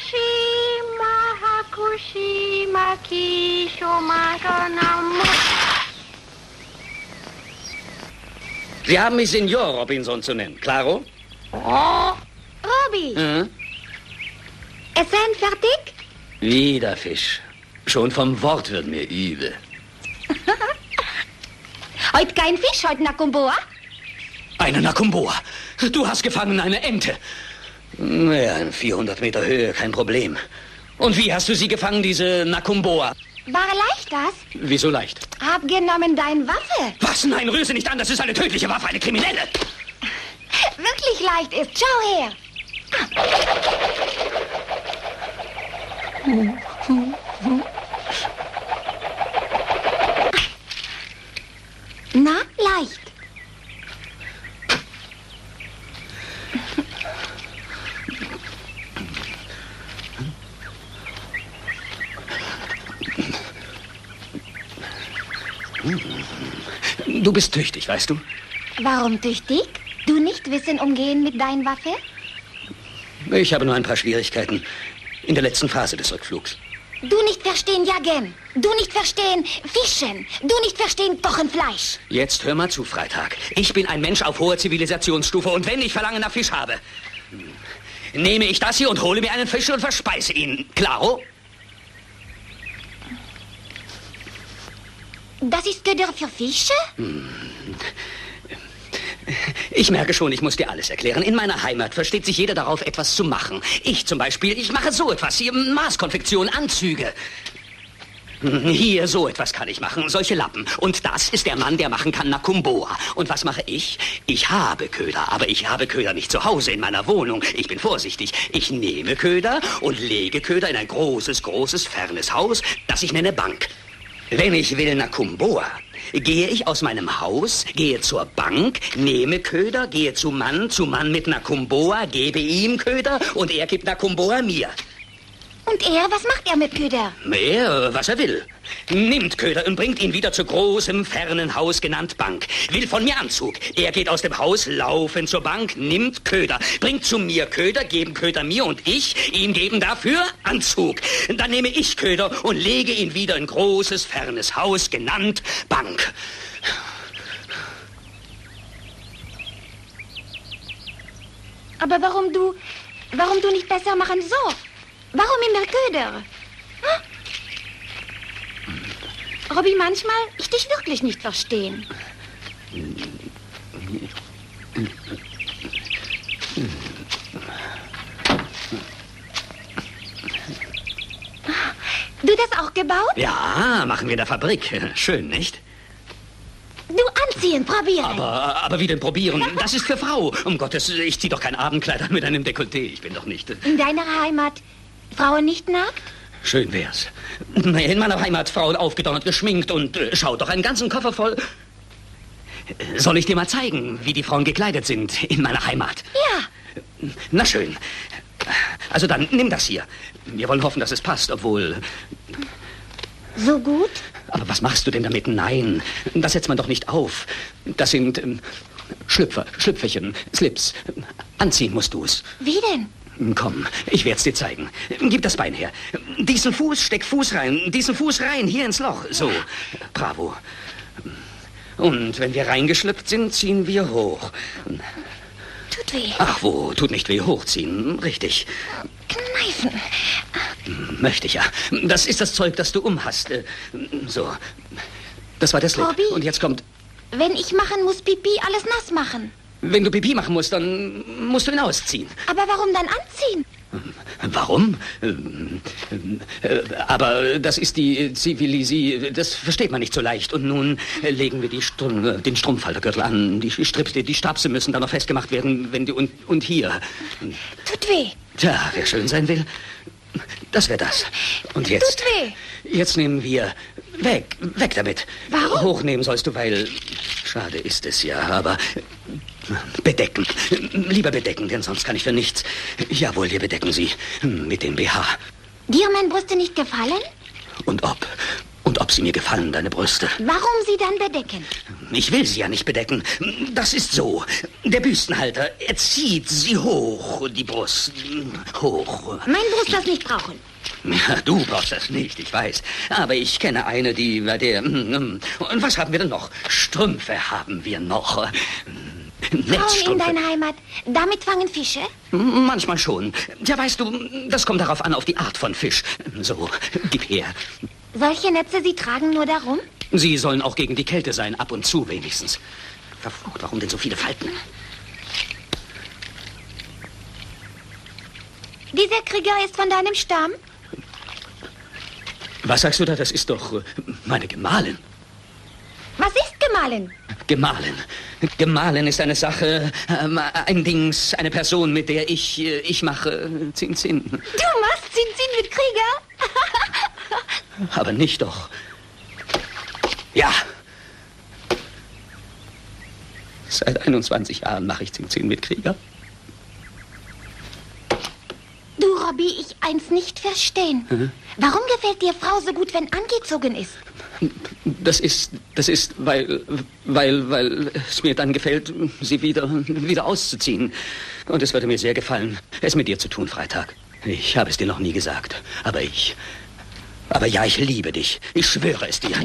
Sie haben mich Signor Robinson zu nennen, klaro? Oh. Robi, Mhm. Essen fertig? Wieder Fisch. Schon vom Wort wird mir übel. Heute kein Fisch, heute Nakumboa? Eine Nakumboa. Du hast gefangen eine Ente. Naja, in vierhundert Meter Höhe, kein Problem. Und wie hast du sie gefangen, diese Nakumboa? War leicht das? Wieso leicht? Hab genommen deine Waffe. Was? Nein, rühr sie nicht an, das ist eine tödliche Waffe, eine kriminelle. Wirklich leicht ist. Schau her. Na, leicht. Du bist tüchtig, weißt du? Warum tüchtig? Du nicht wissen umgehen mit deiner Waffe? Ich habe nur ein paar Schwierigkeiten in der letzten Phase des Rückflugs. Du nicht verstehen jagen. Du nicht verstehen fischen. Du nicht verstehen kochen Fleisch. Jetzt hör mal zu, Freitag. Ich bin ein Mensch auf hoher Zivilisationsstufe und wenn ich Verlangen nach Fisch habe, nehme ich das hier und hole mir einen Fisch und verspeise ihn. Klaro? Das ist Köder für Fische? Ich merke schon, ich muss dir alles erklären. In meiner Heimat versteht sich jeder darauf, etwas zu machen. Ich zum Beispiel, ich mache so etwas hier, Maßkonfektion, Anzüge. Hier, so etwas kann ich machen, solche Lappen. Und das ist der Mann, der machen kann Nakumboa. Und was mache ich? Ich habe Köder, aber ich habe Köder nicht zu Hause in meiner Wohnung. Ich bin vorsichtig. Ich nehme Köder und lege Köder in ein großes, großes, fernes Haus, das ich nenne Bank. Wenn ich will Nakumboa, gehe ich aus meinem Haus, gehe zur Bank, nehme Köder, gehe zu Mann, zu Mann mit Nakumboa, gebe ihm Köder und er gibt Nakumboa mir. Und er, was macht er mit Köder? Er, was er will. Nimmt Köder und bringt ihn wieder zu großem, fernen Haus, genannt Bank. Will von mir Anzug. Er geht aus dem Haus, laufen zur Bank, nimmt Köder, bringt zu mir Köder, geben Köder mir und ich, ihm geben dafür Anzug. Dann nehme ich Köder und lege ihn wieder in großes, fernes Haus, genannt Bank. Aber warum du, warum du nicht besser machen so? Warum immer Köder? Robby, manchmal ich dich wirklich nicht verstehen. Du das auch gebaut? Ja, machen wir in der Fabrik. Schön, nicht? Du anziehen, probieren. Aber, aber wie denn probieren? Das ist für Frau. Um Gottes, ich zieh doch kein Abendkleid an mit einem Dekolleté. Ich bin doch nicht... In deiner Heimat Frauen nicht nackt? Schön wär's. In meiner Heimat Frauen aufgedonnert, geschminkt und äh, schau doch einen ganzen Koffer voll. Soll ich dir mal zeigen, wie die Frauen gekleidet sind in meiner Heimat? Ja. Na schön. Also dann, nimm das hier. Wir wollen hoffen, dass es passt, obwohl... So gut? Aber was machst du denn damit? Nein, das setzt man doch nicht auf. Das sind ähm, Schlüpfer, Schlüpferchen, Slips. Anziehen musst du's. Wie denn? Komm, ich werd's dir zeigen. Gib das Bein her. Diesen Fuß, steck Fuß rein. Diesen Fuß rein, hier ins Loch. So, bravo. Und wenn wir reingeschlüpft sind, ziehen wir hoch. Tut weh. Ach wo, tut nicht weh, hochziehen. Richtig. Kneifen. Möchte ich ja. Das ist das Zeug, das du umhast. So. Das war der Slip. Robby? Und jetzt kommt... Wenn ich machen muss, Pipi, alles nass machen. Wenn du Pipi machen musst, dann musst du ihn ausziehen. Aber warum dann anziehen? Warum? Aber das ist die Zivilisi... Das versteht man nicht so leicht. Und nun legen wir die Strum, den Strumpfhaltergürtel an. Die Strips, die Stabse müssen dann noch festgemacht werden, wenn die... Und, und hier. Tut weh. Tja, wer schön sein will, das wäre das. Und jetzt... Tut weh. Jetzt nehmen wir... Weg, weg damit. Warum? Hochnehmen sollst du, weil... Schade ist es ja, aber... Bedecken. Lieber bedecken, denn sonst kann ich für nichts. Jawohl, wir bedecken sie. Mit dem B H. Dir meine Brüste nicht gefallen? Und ob... Und ob sie mir gefallen, deine Brüste. Warum sie dann bedecken? Ich will sie ja nicht bedecken. Das ist so. Der Büstenhalter, er zieht sie hoch, die Brust. Hoch. Mein Brust das nicht brauchen. Ja, du brauchst das nicht, ich weiß. Aber ich kenne eine, die bei der... Und was haben wir denn noch? Strümpfe haben wir noch. Frauen in deiner Heimat, damit fangen Fische? Manchmal schon. Ja, weißt du, das kommt darauf an, auf die Art von Fisch. So, gib her. Solche Netze, sie tragen nur darum? Sie sollen auch gegen die Kälte sein, ab und zu wenigstens. Verflucht, warum denn so viele Falten? Dieser Krieger ist von deinem Stamm? Was sagst du da? Das ist doch äh, meine Gemahlin. Was ist Gemahlin? Gemahlin. Gemahlin ist eine Sache, ähm, ein Dings, eine Person, mit der ich, äh, ich mache äh, Zin Zin. Du machst Zin Zin mit Krieger? Aber nicht doch. Ja. Seit einundzwanzig Jahren mache ich Zin Zin mit Krieger. Du, Robby, ich eins nicht verstehen. Mhm. Warum gefällt dir Frau so gut, wenn angezogen ist? Das ist, das ist, weil, weil, weil es mir dann gefällt, sie wieder, wieder auszuziehen. Und es würde mir sehr gefallen, es mit dir zu tun, Freitag. Ich habe es dir noch nie gesagt, aber ich, aber ja, ich liebe dich. Ich schwöre es dir.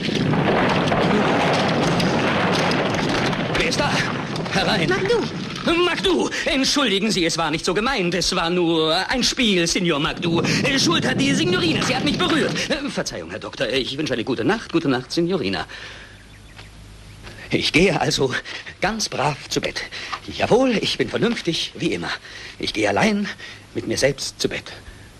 Wer ist da? Herein. Magdu. Magdu, entschuldigen Sie, es war nicht so gemeint. Es war nur ein Spiel, Signor Magdu. Schuld hat die Signorina, sie hat mich berührt. Verzeihung, Herr Doktor, ich wünsche eine gute Nacht. Gute Nacht, Signorina. Ich gehe also ganz brav zu Bett. Jawohl, ich bin vernünftig, wie immer. Ich gehe allein mit mir selbst zu Bett.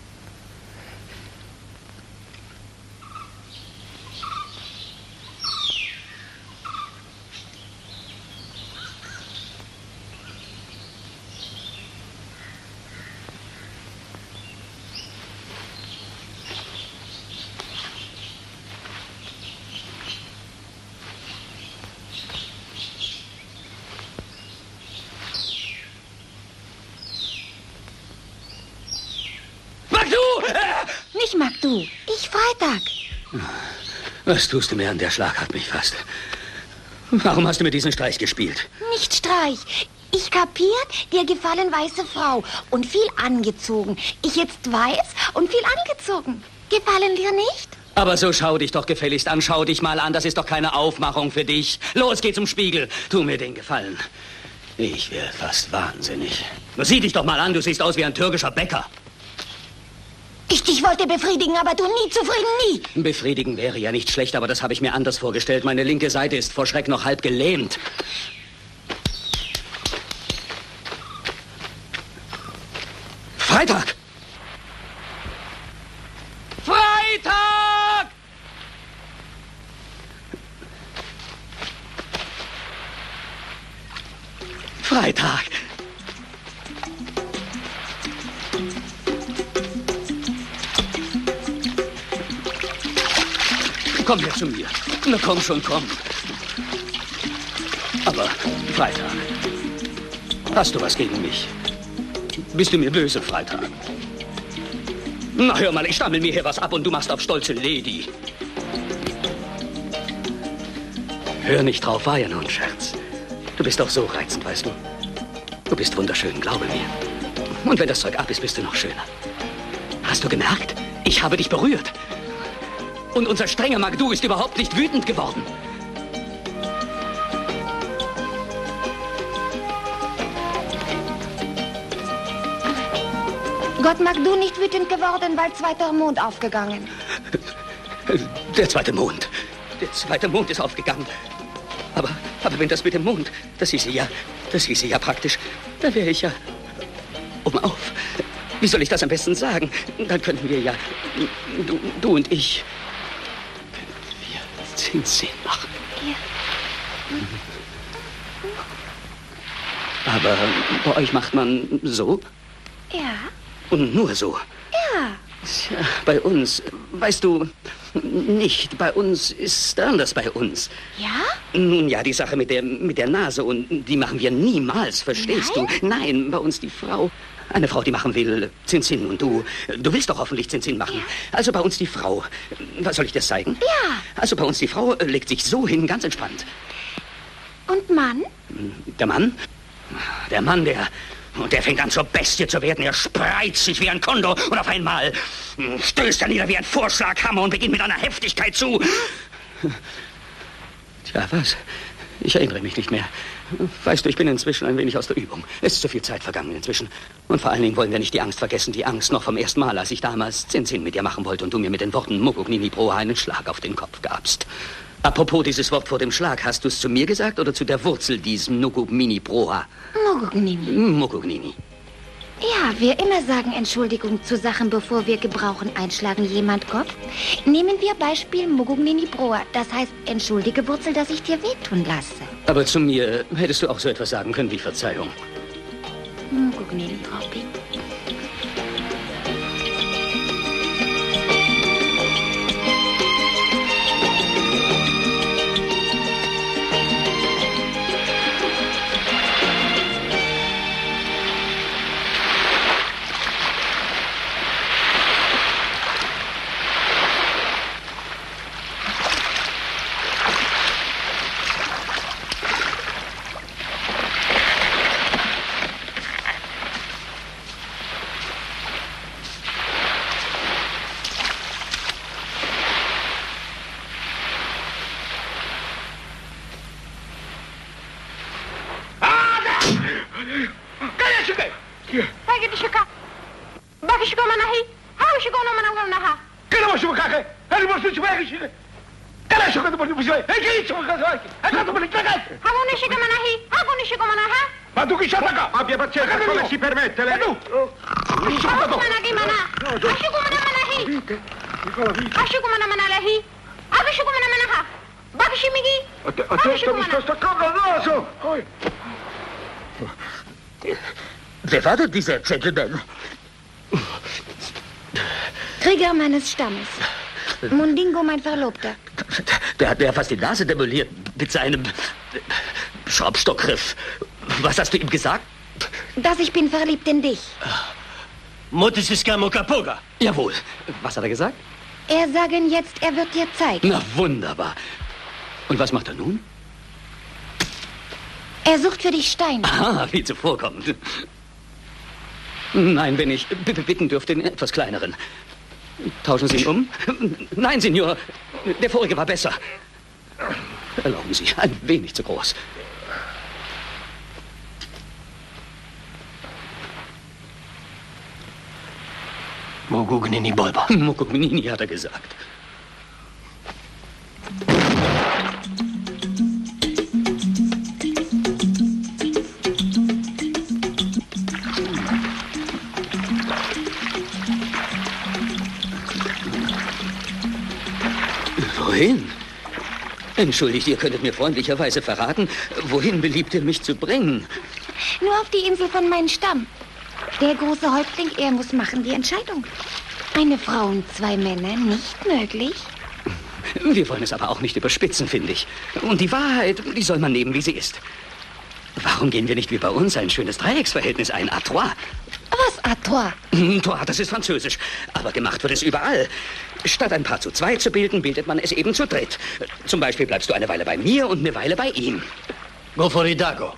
Nicht Magdu, ich Freitag. Was tust du mir an? Der Schlag hat mich fast. Warum hast du mir diesen Streich gespielt? Nicht Streich. Ich kapiert, dir gefallen weiße Frau und viel angezogen. Ich jetzt weiß und viel angezogen. Gefallen dir nicht? Aber so schau dich doch gefälligst an. Schau dich mal an. Das ist doch keine Aufmachung für dich. Los, geh zum Spiegel. Tu mir den Gefallen. Ich werde fast wahnsinnig. Sieh dich doch mal an. Du siehst aus wie ein türkischer Bäcker. Ich dich wollte befriedigen, aber du nie zufrieden, nie. Befriedigen wäre ja nicht schlecht, aber das habe ich mir anders vorgestellt. Meine linke Seite ist vor Schreck noch halb gelähmt. Freitag! Freitag! Freitag! Komm her zu mir. Na komm schon, komm. Aber Freitag, hast du was gegen mich? Bist du mir böse, Freitag? Na hör mal, ich stammel mir hier was ab und du machst auf stolze Lady. Hör nicht drauf, war ja nur ein Scherz. Du bist doch so reizend, weißt du. Du bist wunderschön, glaube mir. Und wenn das Zeug ab ist, bist du noch schöner. Hast du gemerkt? Ich habe dich berührt. Und unser strenger Magdu ist überhaupt nicht wütend geworden. Gott Magdu nicht wütend geworden, weil zweiter Mond aufgegangen. Der zweite Mond. Der zweite Mond ist aufgegangen. Aber, aber wenn das mit dem Mond, das hieße ja, das hieße ja praktisch, dann wäre ich ja oben auf. Wie soll ich das am besten sagen? Dann könnten wir ja, du, du und ich, Zinsin machen. Ja. Aber bei euch macht man so? Ja. Und nur so? Ja. Tja, bei uns, weißt du, nicht. Bei uns ist anders bei uns. Ja? Nun ja, die Sache mit der, mit der Nase und die machen wir niemals, verstehst Nein? du? Nein, bei uns die Frau. Eine Frau, die machen will Zinzin und du, du willst doch hoffentlich Zinzin machen. Ja. Also bei uns die Frau. Was soll ich das zeigen? Ja. Also bei uns die Frau legt sich so hin, ganz entspannt. Und Mann? Der Mann? Der Mann, der... Und der fängt an zur Bestie zu werden. Er spreizt sich wie ein Kondor und auf einmal stößt er nieder wie ein Vorschlaghammer und beginnt mit einer Heftigkeit zu. Tja, was? Ich erinnere mich nicht mehr. Weißt du, ich bin inzwischen ein wenig aus der Übung. Es ist zu viel Zeit vergangen inzwischen. Und vor allen Dingen wollen wir nicht die Angst vergessen. Die Angst noch vom ersten Mal, als ich damals Zinzin mit dir machen wollte und du mir mit den Worten Mugugnini Proa einen Schlag auf den Kopf gabst. Apropos dieses Wort vor dem Schlag, hast du es zu mir gesagt oder zu der Wurzel diesem Mugugnini Proa? Mugugnini. Mugugnini. Ja, wir immer sagen Entschuldigung zu Sachen, bevor wir gebrauchen, einschlagen jemand Kopf. Nehmen wir Beispiel Mugugnini Proa. Das heißt, entschuldige Wurzel, dass ich dir wehtun lasse. Aber zu mir hättest du auch so etwas sagen können wie Verzeihung. Mugugnini Propi. Wer war denn dieser Gentleman? Krieger meines Stammes. Mundingo, mein Verlobter. Der hat mir ja fast die Nase demoliert mit seinem Schraubstockgriff. Was hast du ihm gesagt? Dass ich bin verliebt in dich. Motisiska Mokapoga. Jawohl. Was hat er gesagt? Er sagen jetzt, er wird dir zeigen. Na, wunderbar. Und was macht er nun? Er sucht für dich Steine. Ah, wie zuvorkommend. Nein, wenn ich b- bitten dürfte, den etwas kleineren. Tauschen Sie ihn um? Nein, Signor. Der vorige war besser. Erlauben Sie, ein wenig zu groß. Mugugnini Bolba. Mugugnini, hat er gesagt. Wohin? Entschuldigt, ihr könntet mir freundlicherweise verraten, wohin beliebt ihr mich zu bringen? Nur auf die Insel von meinem Stamm. Der große Häuptling, er muss machen die Entscheidung. Eine Frau und zwei Männer, nicht möglich. Wir wollen es aber auch nicht überspitzen, finde ich. Und die Wahrheit, die soll man nehmen, wie sie ist. Warum gehen wir nicht wie bei uns ein schönes Dreiecksverhältnis ein, à trois? Was, à trois? Trois, das ist Französisch. Aber gemacht wird es überall. Statt ein Paar zu zweit zu bilden, bildet man es eben zu dritt. Zum Beispiel bleibst du eine Weile bei mir und eine Weile bei ihm. Go for Hidalgo.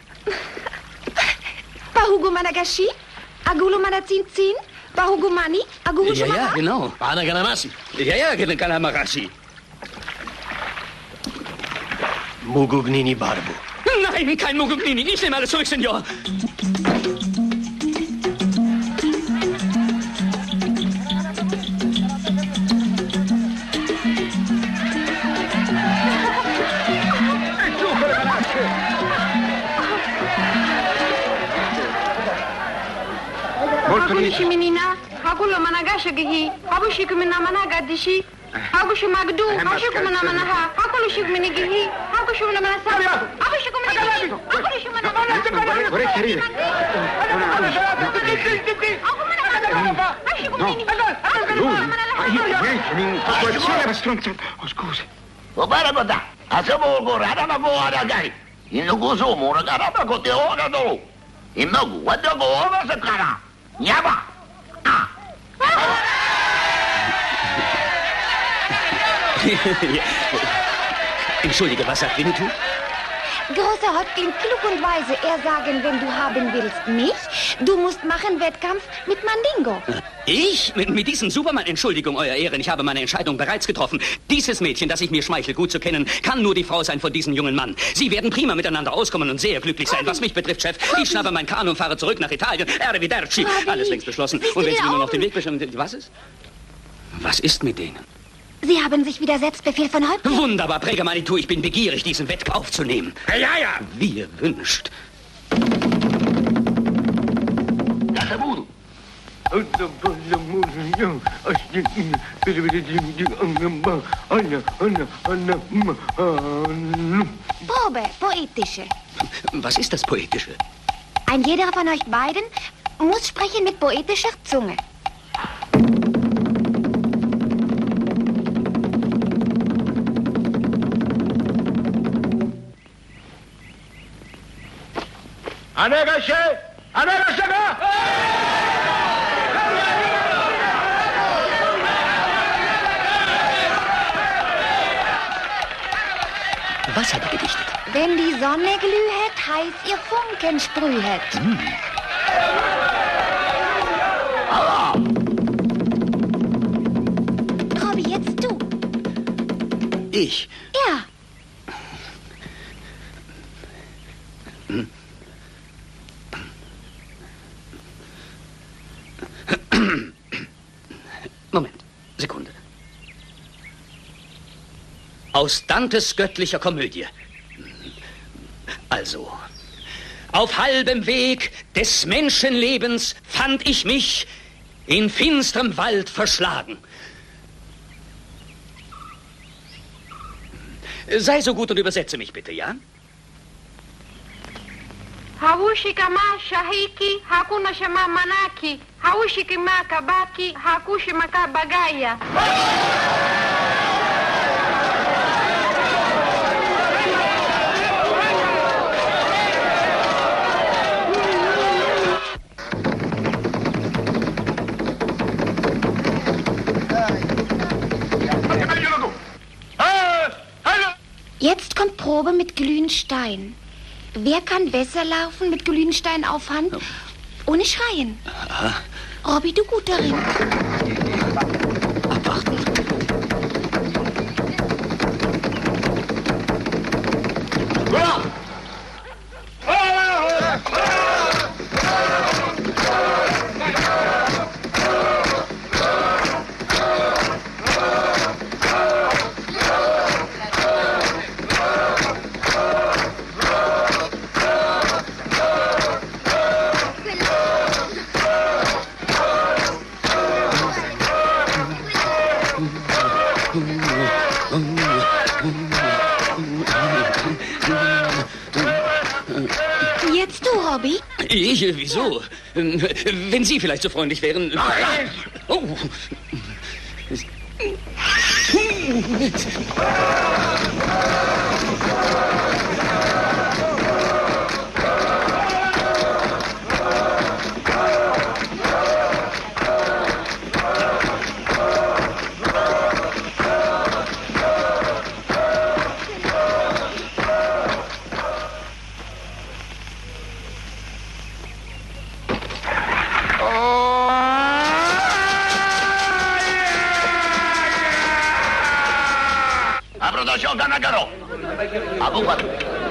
Bahugo Managashi? Agulo Manazin-Zin? Bahugo Mani? Agulo Ja, ja, genau. Panaganamasi. Ja, ja, Galamarashi. Mugugnini Barbu. Nein, kein Mugugnini. Ich nehme alles zurück, Senor. Hakushi menina, hakulo managasha gihi, hakushi kumina managadishi, hakushi magdu, hakushi kumina manaha, hakushi kumina gihi, hakushi kumina manasa, hakushi kumina gihi, hakushi kumina manaha. Vorrei chiarire. Oh, scusi. Oh, guarda, guarda. Asiamo corrada na boa da gari. Ino gozo mora garaba kote ora do. Imno guarda go ora sa cara. Nyaba. Entschuldige, was sagt Winnetou? Großer Häuptling, klug und weise, er sagen, wenn du haben willst, mich, du musst machen Wettkampf mit Mandingo. Ich? Mit, mit diesem Supermann? Entschuldigung, Euer Ehren, ich habe meine Entscheidung bereits getroffen. Dieses Mädchen, das ich mir schmeichel, gut zu kennen, kann nur die Frau sein von diesem jungen Mann. Sie werden prima miteinander auskommen und sehr glücklich sein. Was mich betrifft, Chef, ich schnappe mein Kanu und fahre zurück nach Italien. Arrivederci. Alles längst beschlossen. Und wenn Sie mir nur noch den Weg bestimmen... Was ist? Was ist mit denen? Sie haben sich widersetzt, Befehl von Häuptling. Wunderbar, Präger Manitou, ich bin begierig, diesen Wettkampf aufzunehmen. Ja, ja. Wie ihr wünscht. Probe, poetische. Was ist das Poetische? Ein jeder von euch beiden muss sprechen mit poetischer Zunge. Anegashe! Anegashe! Was hat er gedichtet? Wenn die Sonne glühet, heiß ihr Funken sprühet. Hm. Robby, jetzt du. Ich? Ja. Hm. Moment, Sekunde. Aus Dantes göttlicher Komödie. Also, auf halbem Weg des Menschenlebens fand ich mich in finsterem Wald verschlagen. Sei so gut und übersetze mich bitte, ja? Haushi kama shahiki, hakuna shama manaki. Haushi kama kabaki, hakushi makabagaya. Jetzt kommt Probe mit Glühenstein. Wer kann besser laufen mit Glühenstein auf Hand, ohne Schreien? Aha. Robby, du guter Ring. Abwarten. Ja! Ich? Wieso? Wenn Sie vielleicht so freundlich wären... Nein! Oh! Production Ganagaro. Abu Bakr.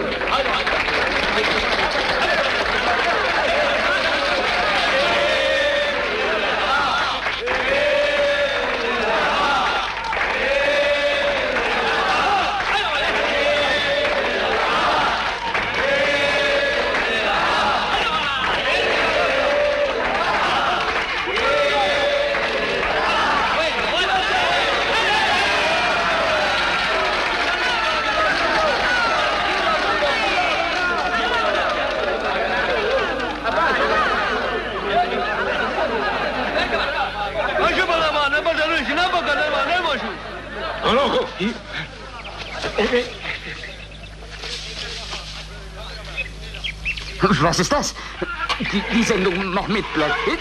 Was ist das? Die, die Sendung noch mit Black Hit?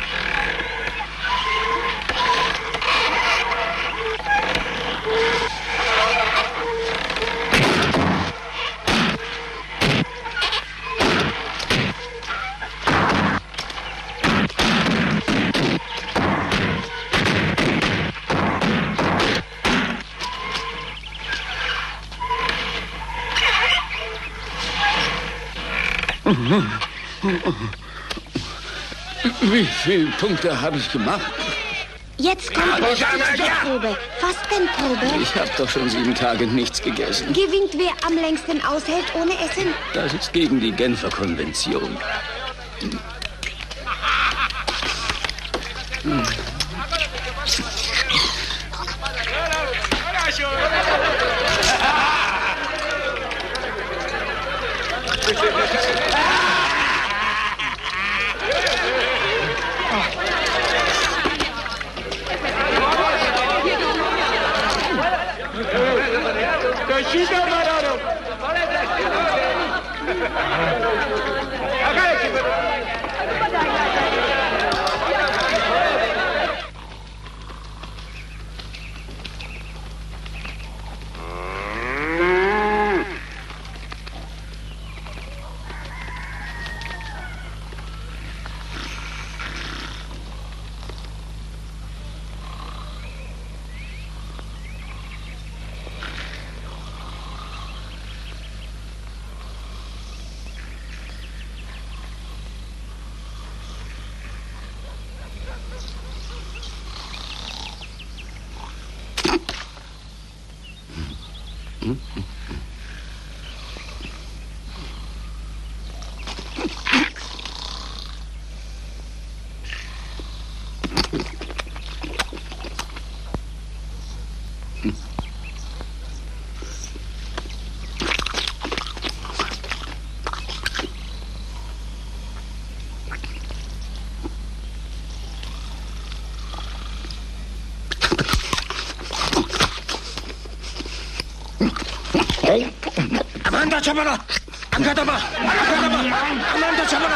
Wie viele Punkte habe ich gemacht? Jetzt kommt die Probe. Fastenprobe. Ich habe doch schon sieben Tage nichts gegessen. Gewinnt, wer am längsten aushält ohne Essen? Das ist gegen die Genfer Konvention. Hm. Amanda Chabala! Ankataba! Ankataba! Amanda Chabala!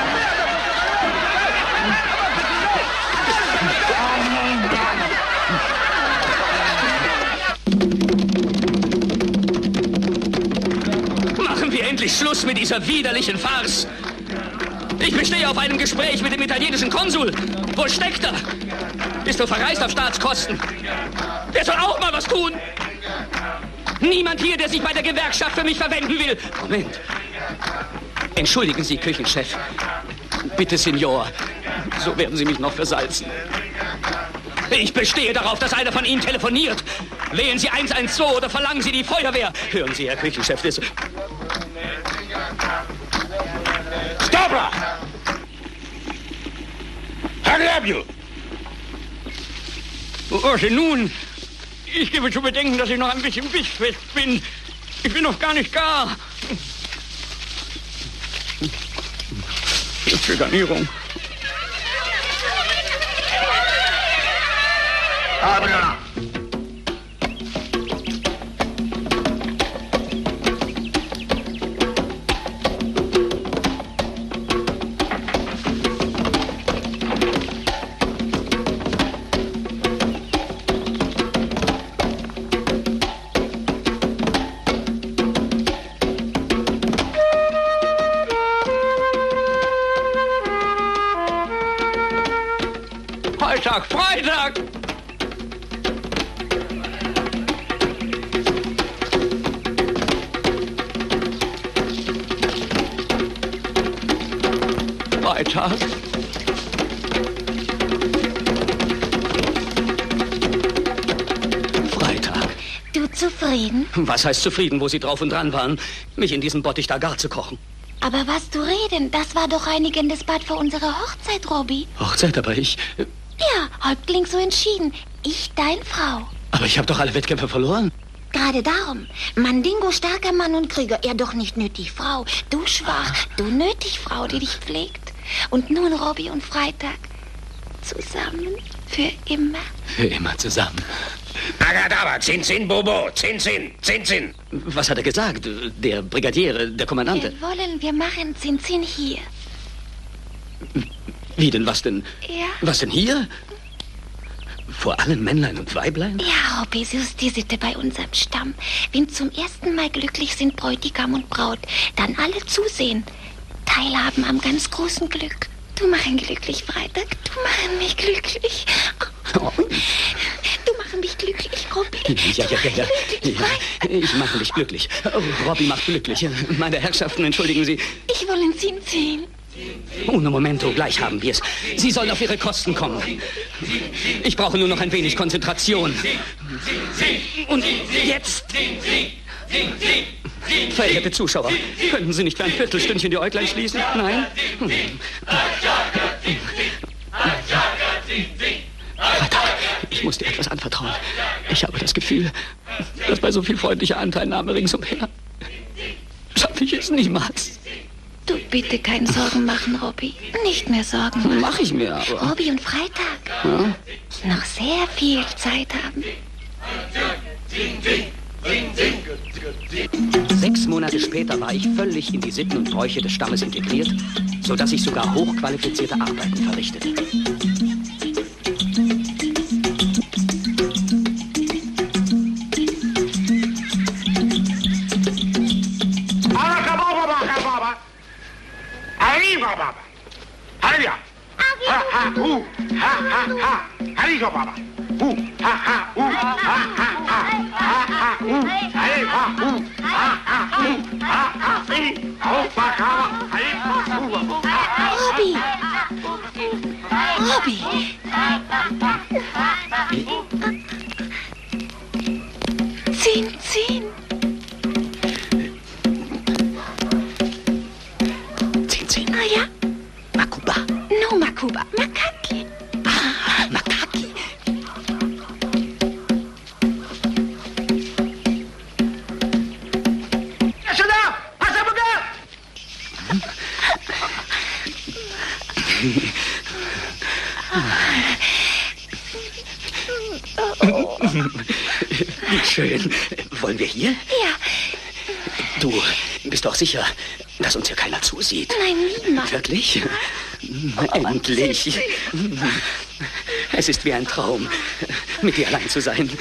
Machen wir endlich Schluss mit dieser widerlichen Farce! Ich bestehe auf einem Gespräch mit dem italienischen Konsul. Wo steckt er? Ist er verreist auf Staatskosten? Der soll auch mal was tun! Niemand hier, der sich bei der Gewerkschaft für mich verwenden will. Moment. Entschuldigen Sie, Küchenchef. Bitte, Signor. So werden Sie mich noch versalzen. Ich bestehe darauf, dass einer von Ihnen telefoniert. Wählen Sie eins eins zwei oder verlangen Sie die Feuerwehr. Hören Sie, Herr Küchenchef, das... Stopper! Haglabio! Oh, nun... Ich gebe zu bedenken, dass ich noch ein bisschen bissfest bin. Ich bin noch gar nicht gar. Schikanierung. Ábrela. Freitag, Freitag! Freitag. Freitag. Du zufrieden? Was heißt zufrieden, wo Sie drauf und dran waren, mich in diesem Bottich da gar zu kochen? Aber was du reden, das war doch reinigendes Bad für unsere Hochzeit, Robby. Hochzeit, aber ich... Ja, Häuptling so entschieden. Ich, dein Frau. Aber ich habe doch alle Wettkämpfe verloren. Gerade darum. Mandingo starker Mann und Krieger. Er doch nicht nötig, Frau. Du schwach, du nötig, Frau, die dich pflegt. Und nun Robby und Freitag. Zusammen, für immer. Für immer zusammen. Agadaba, Zin Zin, Bobo, Zin Zin, Zin Zin. Was hat er gesagt? Der Brigadier, der Kommandante? Wir wollen, wir machen Zin Zin hier. Wie denn, was denn? Ja. Was denn hier? Vor allen Männlein und Weiblein? Ja, Robby, so ist die Sitte bei unserem Stamm. Wenn zum ersten Mal glücklich sind Bräutigam und Braut, dann alle zusehen. Teilhaben am ganz großen Glück. Du machen glücklich, Freitag. Du machen mich glücklich. Oh. Du machen mich glücklich, Robby. Ja, ja, ja, ja. ja. Ich mache mich glücklich. Robby macht glücklich. Meine Herrschaften, entschuldigen Sie. Ich will in Zin ziehen. Ohne Momento, gleich haben wir es. Sie sollen auf Ihre Kosten kommen. Ich brauche nur noch ein wenig Konzentration. Und jetzt... Verehrte Zuschauer, könnten Sie nicht für ein Viertelstündchen die Äuglein schließen? Nein? Hm. Freitag, ich muss dir etwas anvertrauen. Ich habe das Gefühl, dass bei so viel freundlicher Anteilnahme ringsumher schaffe ich es niemals. Du bitte keine Sorgen machen, Robby. Nicht mehr Sorgen machen. Mach ich mir aber. Robby und Freitag Ja? noch sehr viel Zeit haben. Sechs Monate später war ich völlig in die Sitten und Bräuche des Stammes integriert, sodass ich sogar hochqualifizierte Arbeiten verrichtete. Arriba, Baba. Arriba. Ha, ha, uh, ha, ha, ha. Arriba, Baba. Uh, ha, ha, uh, ha, ha, ha. Ha, ha, uh. Arriba, uh. Ha, ha, uh. Ha, ha, uh. Oh, Bacala. Arriba, uh. Robby. Robby. Zin, zin. Zin, zin. Ah ja? Makuba. No, Makuba. Makaki. Ah, Makaki. Sudah, asal buka. Wie schön. Wollen wir hier? Ja. Du bist doch sicher, dass uns hier keiner zusieht. Nein, niemand. Wirklich? Endlich. Es ist wie ein Traum, mit dir allein zu sein.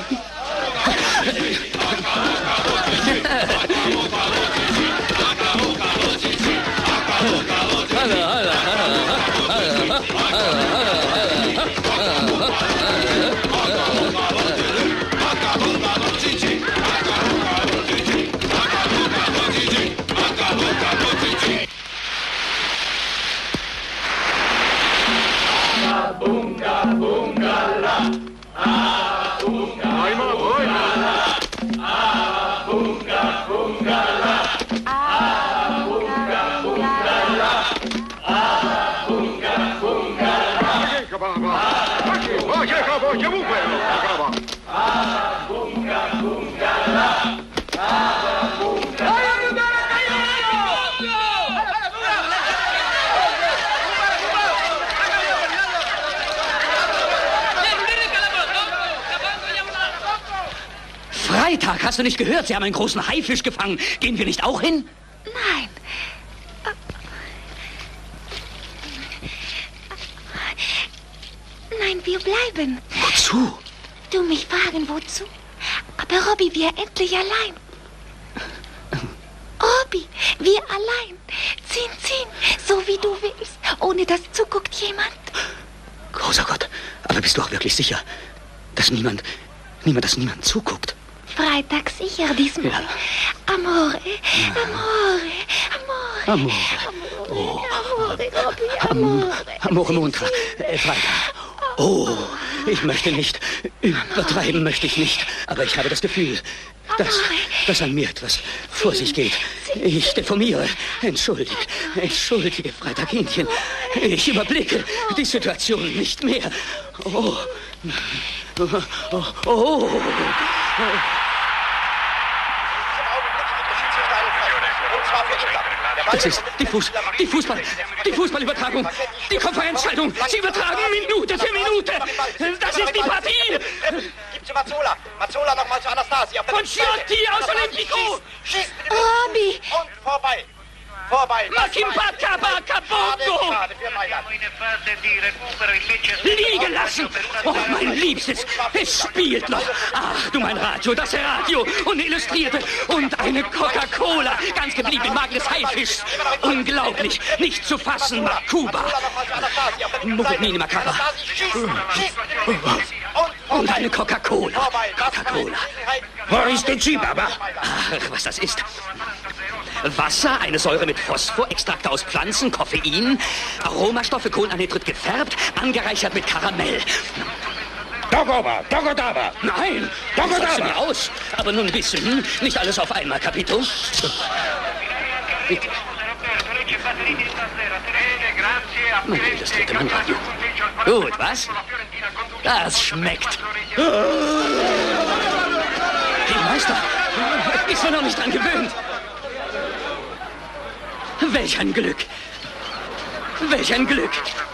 Bunga, bunga, la. Ah, bunga, bunga, la. Ah, bunga, bunga, la. Ah, bunga, bunga, la. Ah, bunga, bunga, la. Ah, bunga, bunga, la. Ah, bunga. Freitag, hast du nicht gehört? Sie haben einen großen Haifisch gefangen. Gehen wir nicht auch hin? Nein. Nein, wir bleiben. Wozu? Du mich fragen, wozu? Aber Robby, wir endlich allein. Robby, wir allein. Ziehen, ziehen, so wie du willst. Ohne dass zuguckt jemand. Großer Gott, aber bist du auch wirklich sicher, dass niemand, niemand, dass niemand zuguckt? Freitag sicher diesmal. Ja. Amore, amore, amore. Amore. Oh. Amore, Robby, Amore. amore. Amore Montra. Äh, Freitag. Oh, ich möchte nicht. Übertreiben möchte ich nicht. Aber ich habe das Gefühl, dass, dass an mir etwas vor sich geht. Ich deformiere. Entschuldige. Entschuldige, Freitagindchen. Ich überblicke die Situation nicht mehr. Oh. Oh. Oh. Oh. Das ist die, Fuß, die Fußball, die Fußballübertragung, die Konferenzschaltung. Sie übertragen Minute für Minute. Das ist die Partie. Gib zu Mazzola. Mazzola nochmal zu Anastasia. Von Ciotti aus Olimpico. Schießt. Robby. Und vorbei. Vorbei. Makimpaka Kabondo. Liegen lassen. Oh, mein Liebstes. Es spielt noch. Ach, du mein Radio, das Radio. Und Illustrierte. Und eine Coca-Cola. Ganz geblieben im Magen des Haifischs. Unglaublich. Nicht zu fassen. Makuba. Mugutnini Makaba. Und eine Coca-Cola. Coca-Cola. Wo ist der Chibaba? Ach, was das ist. Wasser, eine Säure mit Phosphor, Extrakte aus Pflanzen, Koffein, Aromastoffe, Kohlenanhydrid gefärbt, angereichert mit Karamell. Dogoba, Dogodaba. Nein, Dogodaba. das mir aus. Aber nun ein bisschen, nicht alles auf einmal, Capito. Bitte. Mein das dritte Mannradio. Gut, was? Das schmeckt. Die Meister ist man noch nicht dran gewöhnt. Welch ein Glück. Welch ein Glück.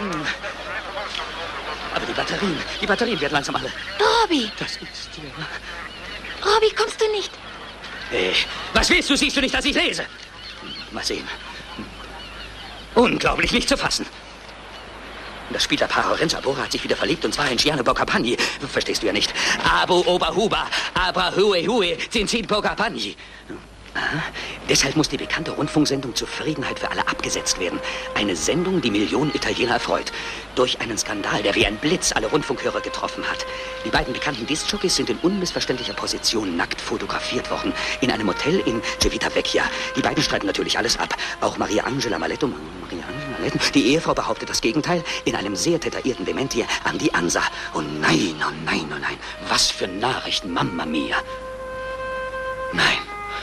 Aber die Batterien, die Batterien werden langsam alle. Robby. Das ist ja... Robby, kommst du nicht? Hey, was willst du? Siehst du nicht, dass ich lese? Mal sehen. Unglaublich, nicht zu fassen. Das Spieler Paro Renza Bora hat sich wieder verliebt, und zwar in Gianni Bocapagni. Verstehst du ja nicht. Abo Oberhuba, Abra Hue Hue, Zinzin Bocapagni. Aha. Deshalb muss die bekannte Rundfunksendung Zufriedenheit für alle abgesetzt werden. Eine Sendung, die Millionen Italiener erfreut. Durch einen Skandal, der wie ein Blitz alle Rundfunkhörer getroffen hat. Die beiden bekannten Discjockeys sind in unmissverständlicher Position nackt fotografiert worden. In einem Hotel in Civitavecchia. Die beiden streiten natürlich alles ab. Auch Maria Angela Maletto, Maria Angela Maletto, die Ehefrau behauptet das Gegenteil, in einem sehr detaillierten Dementi an die Ansa. Oh nein, oh nein, oh nein. Was für Nachrichten, Mamma mia. Nein.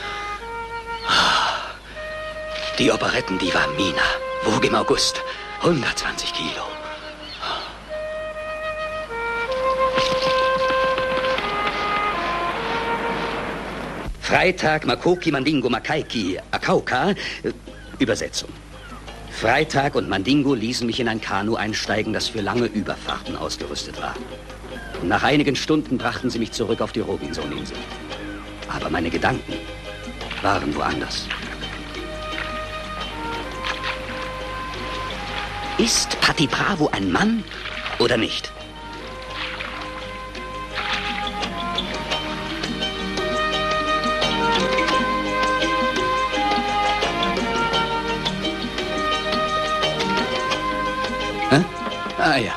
Die Operettendiva Mina wog im August hundertzwanzig Kilo. Freitag, Makoki, Mandingo, Makaiki, Akauka. Übersetzung. Freitag und Mandingo ließen mich in ein Kanu einsteigen, das für lange Überfahrten ausgerüstet war. Und nach einigen Stunden brachten sie mich zurück auf die Robinson-Insel. Aber meine Gedanken waren woanders. Ist Patti Bravo ein Mann oder nicht? Hä? Ah ja.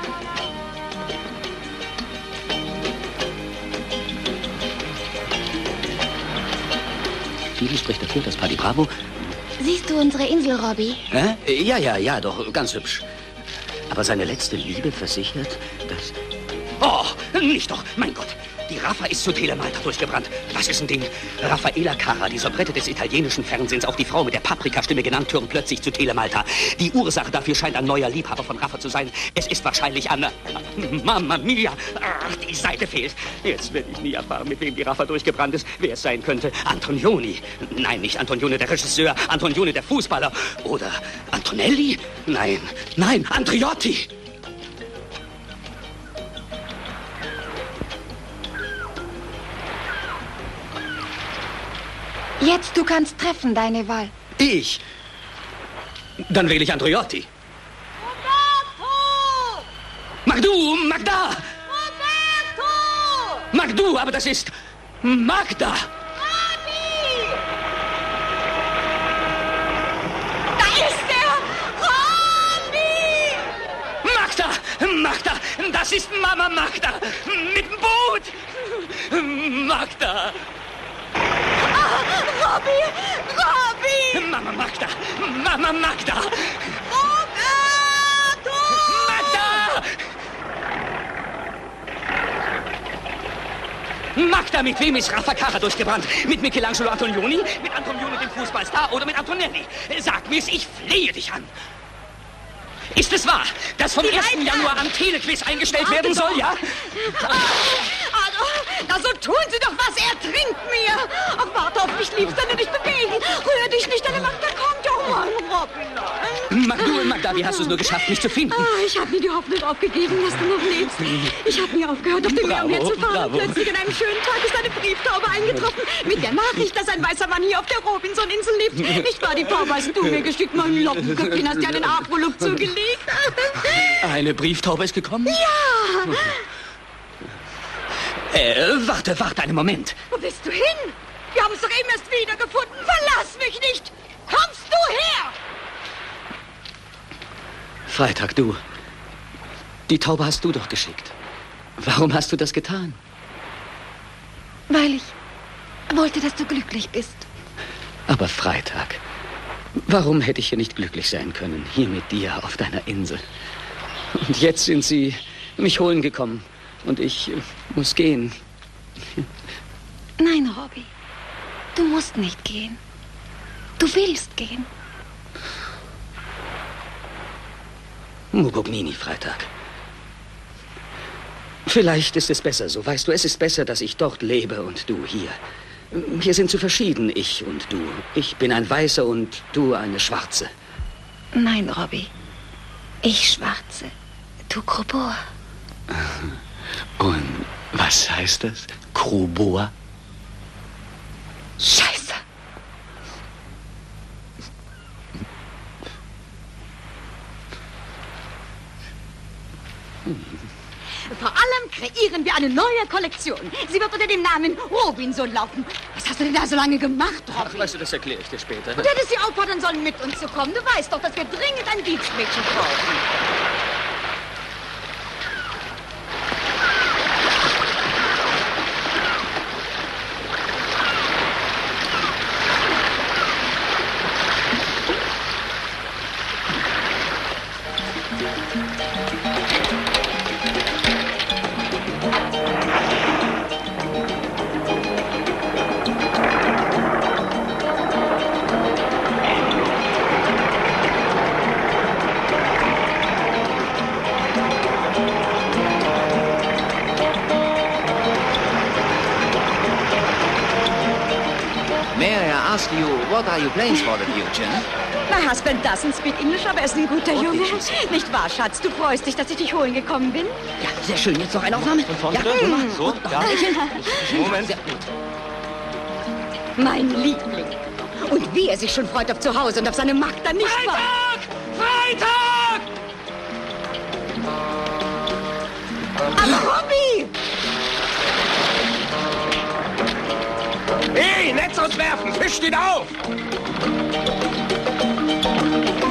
Viel spricht dafür, dass Patti Bravo... Siehst du unsere Insel, Robby? Hä? Ja, ja, ja, doch, ganz hübsch. Aber seine letzte Liebe versichert, dass... Oh, nicht doch, mein Gott. Die Raffa ist zu Telemalta durchgebrannt. Was ist ein Ding? Raffaella Carrà, die Soubrette des italienischen Fernsehens, auch die Frau mit der Paprikastimme genannt, türmt plötzlich zu Telemalta. Die Ursache dafür scheint ein neuer Liebhaber von Raffa zu sein. Es ist wahrscheinlich Anna. Mamma mia! Ach, die Seite fehlt. Jetzt werde ich nie erfahren, mit wem die Raffa durchgebrannt ist. Wer es sein könnte. Antonioni. Nein, nicht Antonioni, der Regisseur. Antonioni, der Fußballer. Oder Antonelli? Nein, nein, Andriotti. Jetzt, du kannst treffen, deine Wahl. Ich? Dann wähle ich Andreotti. Magdu, Magda! Roberto! Magdu, aber das ist Magda! Da ist er! Robi! Magda! Magda! Das ist Mama Magda! Mit dem Boot! Magda! Ah, Robby! Robby! Mama Magda! Mama Magda! Roberto! Magda! Magda, mit wem ist Rafa Cara durchgebrannt? Mit Michelangelo Antonioni? Mit Antonioni, dem Fußballstar? Oder mit Antonelli? Sag mir's, ich flehe dich an. Ist es wahr, dass vom ersten Januar an Telequiz eingestellt werden soll, ja? Also, na so tun Sie doch was, er trinkt mir. Ach, warte auf mich, Liebster, nicht bewegen. Rühr dich nicht, deine Magda kommt doch mal, Robin. Magda, Magda, wie hast du es nur geschafft, mich zu finden? Ah, ich habe mir die Hoffnung aufgegeben, dass du noch lebst. Ich habe nie aufgehört, auf dem Meer umherzufahren. Bravo. Plötzlich an einem schönen Tag ist eine Brieftaube eingetroffen mit der Nachricht, dass ein weißer Mann hier auf der Robinson-Insel lebt. Nicht wahr, die Taube hast du mir geschickt, mein Lockenköpfchen, hast dir einen Afro-Look zugelegt. Eine Brieftaube ist gekommen? Ja! Äh, warte, warte einen Moment. Wo bist du hin? Wir haben es doch eben erst wiedergefunden. Verlass mich nicht! Kommst du her? Freitag, du. Die Taube hast du doch geschickt. Warum hast du das getan? Weil ich wollte, dass du glücklich bist. Aber Freitag, warum hätte ich hier nicht glücklich sein können? Hier mit dir auf deiner Insel. Und jetzt sind sie mich holen gekommen. Und ich äh, muss gehen. Nein, Robby. Du musst nicht gehen. Du willst gehen. Mugognini, Freitag. Vielleicht ist es besser so. Weißt du, es ist besser, dass ich dort lebe und du hier. Wir sind zu verschieden, ich und du. Ich bin ein Weißer und du eine Schwarze. Nein, Robby. Ich Schwarze. Du Grobor. Und was heißt das? Grobor? Scheiße. Vor allem kreieren wir eine neue Kollektion. Sie wird unter dem Namen Robinson laufen. Was hast du denn da so lange gemacht, Robby? Ach, weißt du, das erkläre ich dir später. Du hättest sie auffordern sollen, mit uns zu kommen. Du weißt doch, dass wir dringend ein Dienstmädchen brauchen. What are you playing for the future? My husband doesn't speak English, aber er ist ein guter Junge. Nicht wahr, Schatz? Du freust dich, dass ich dich holen gekommen bin? Ja, sehr schön. Jetzt noch eine Aufnahme. Von vorne, ja. Nummer. So, ja. Moment. Sehr gut. Mein Liebling. Und wie er sich schon freut auf zu Hause und auf seine Magda, nicht wahr? Freitag! Freitag! Aber Robby! Hey, Netz auswerfen! Fisch steht auf!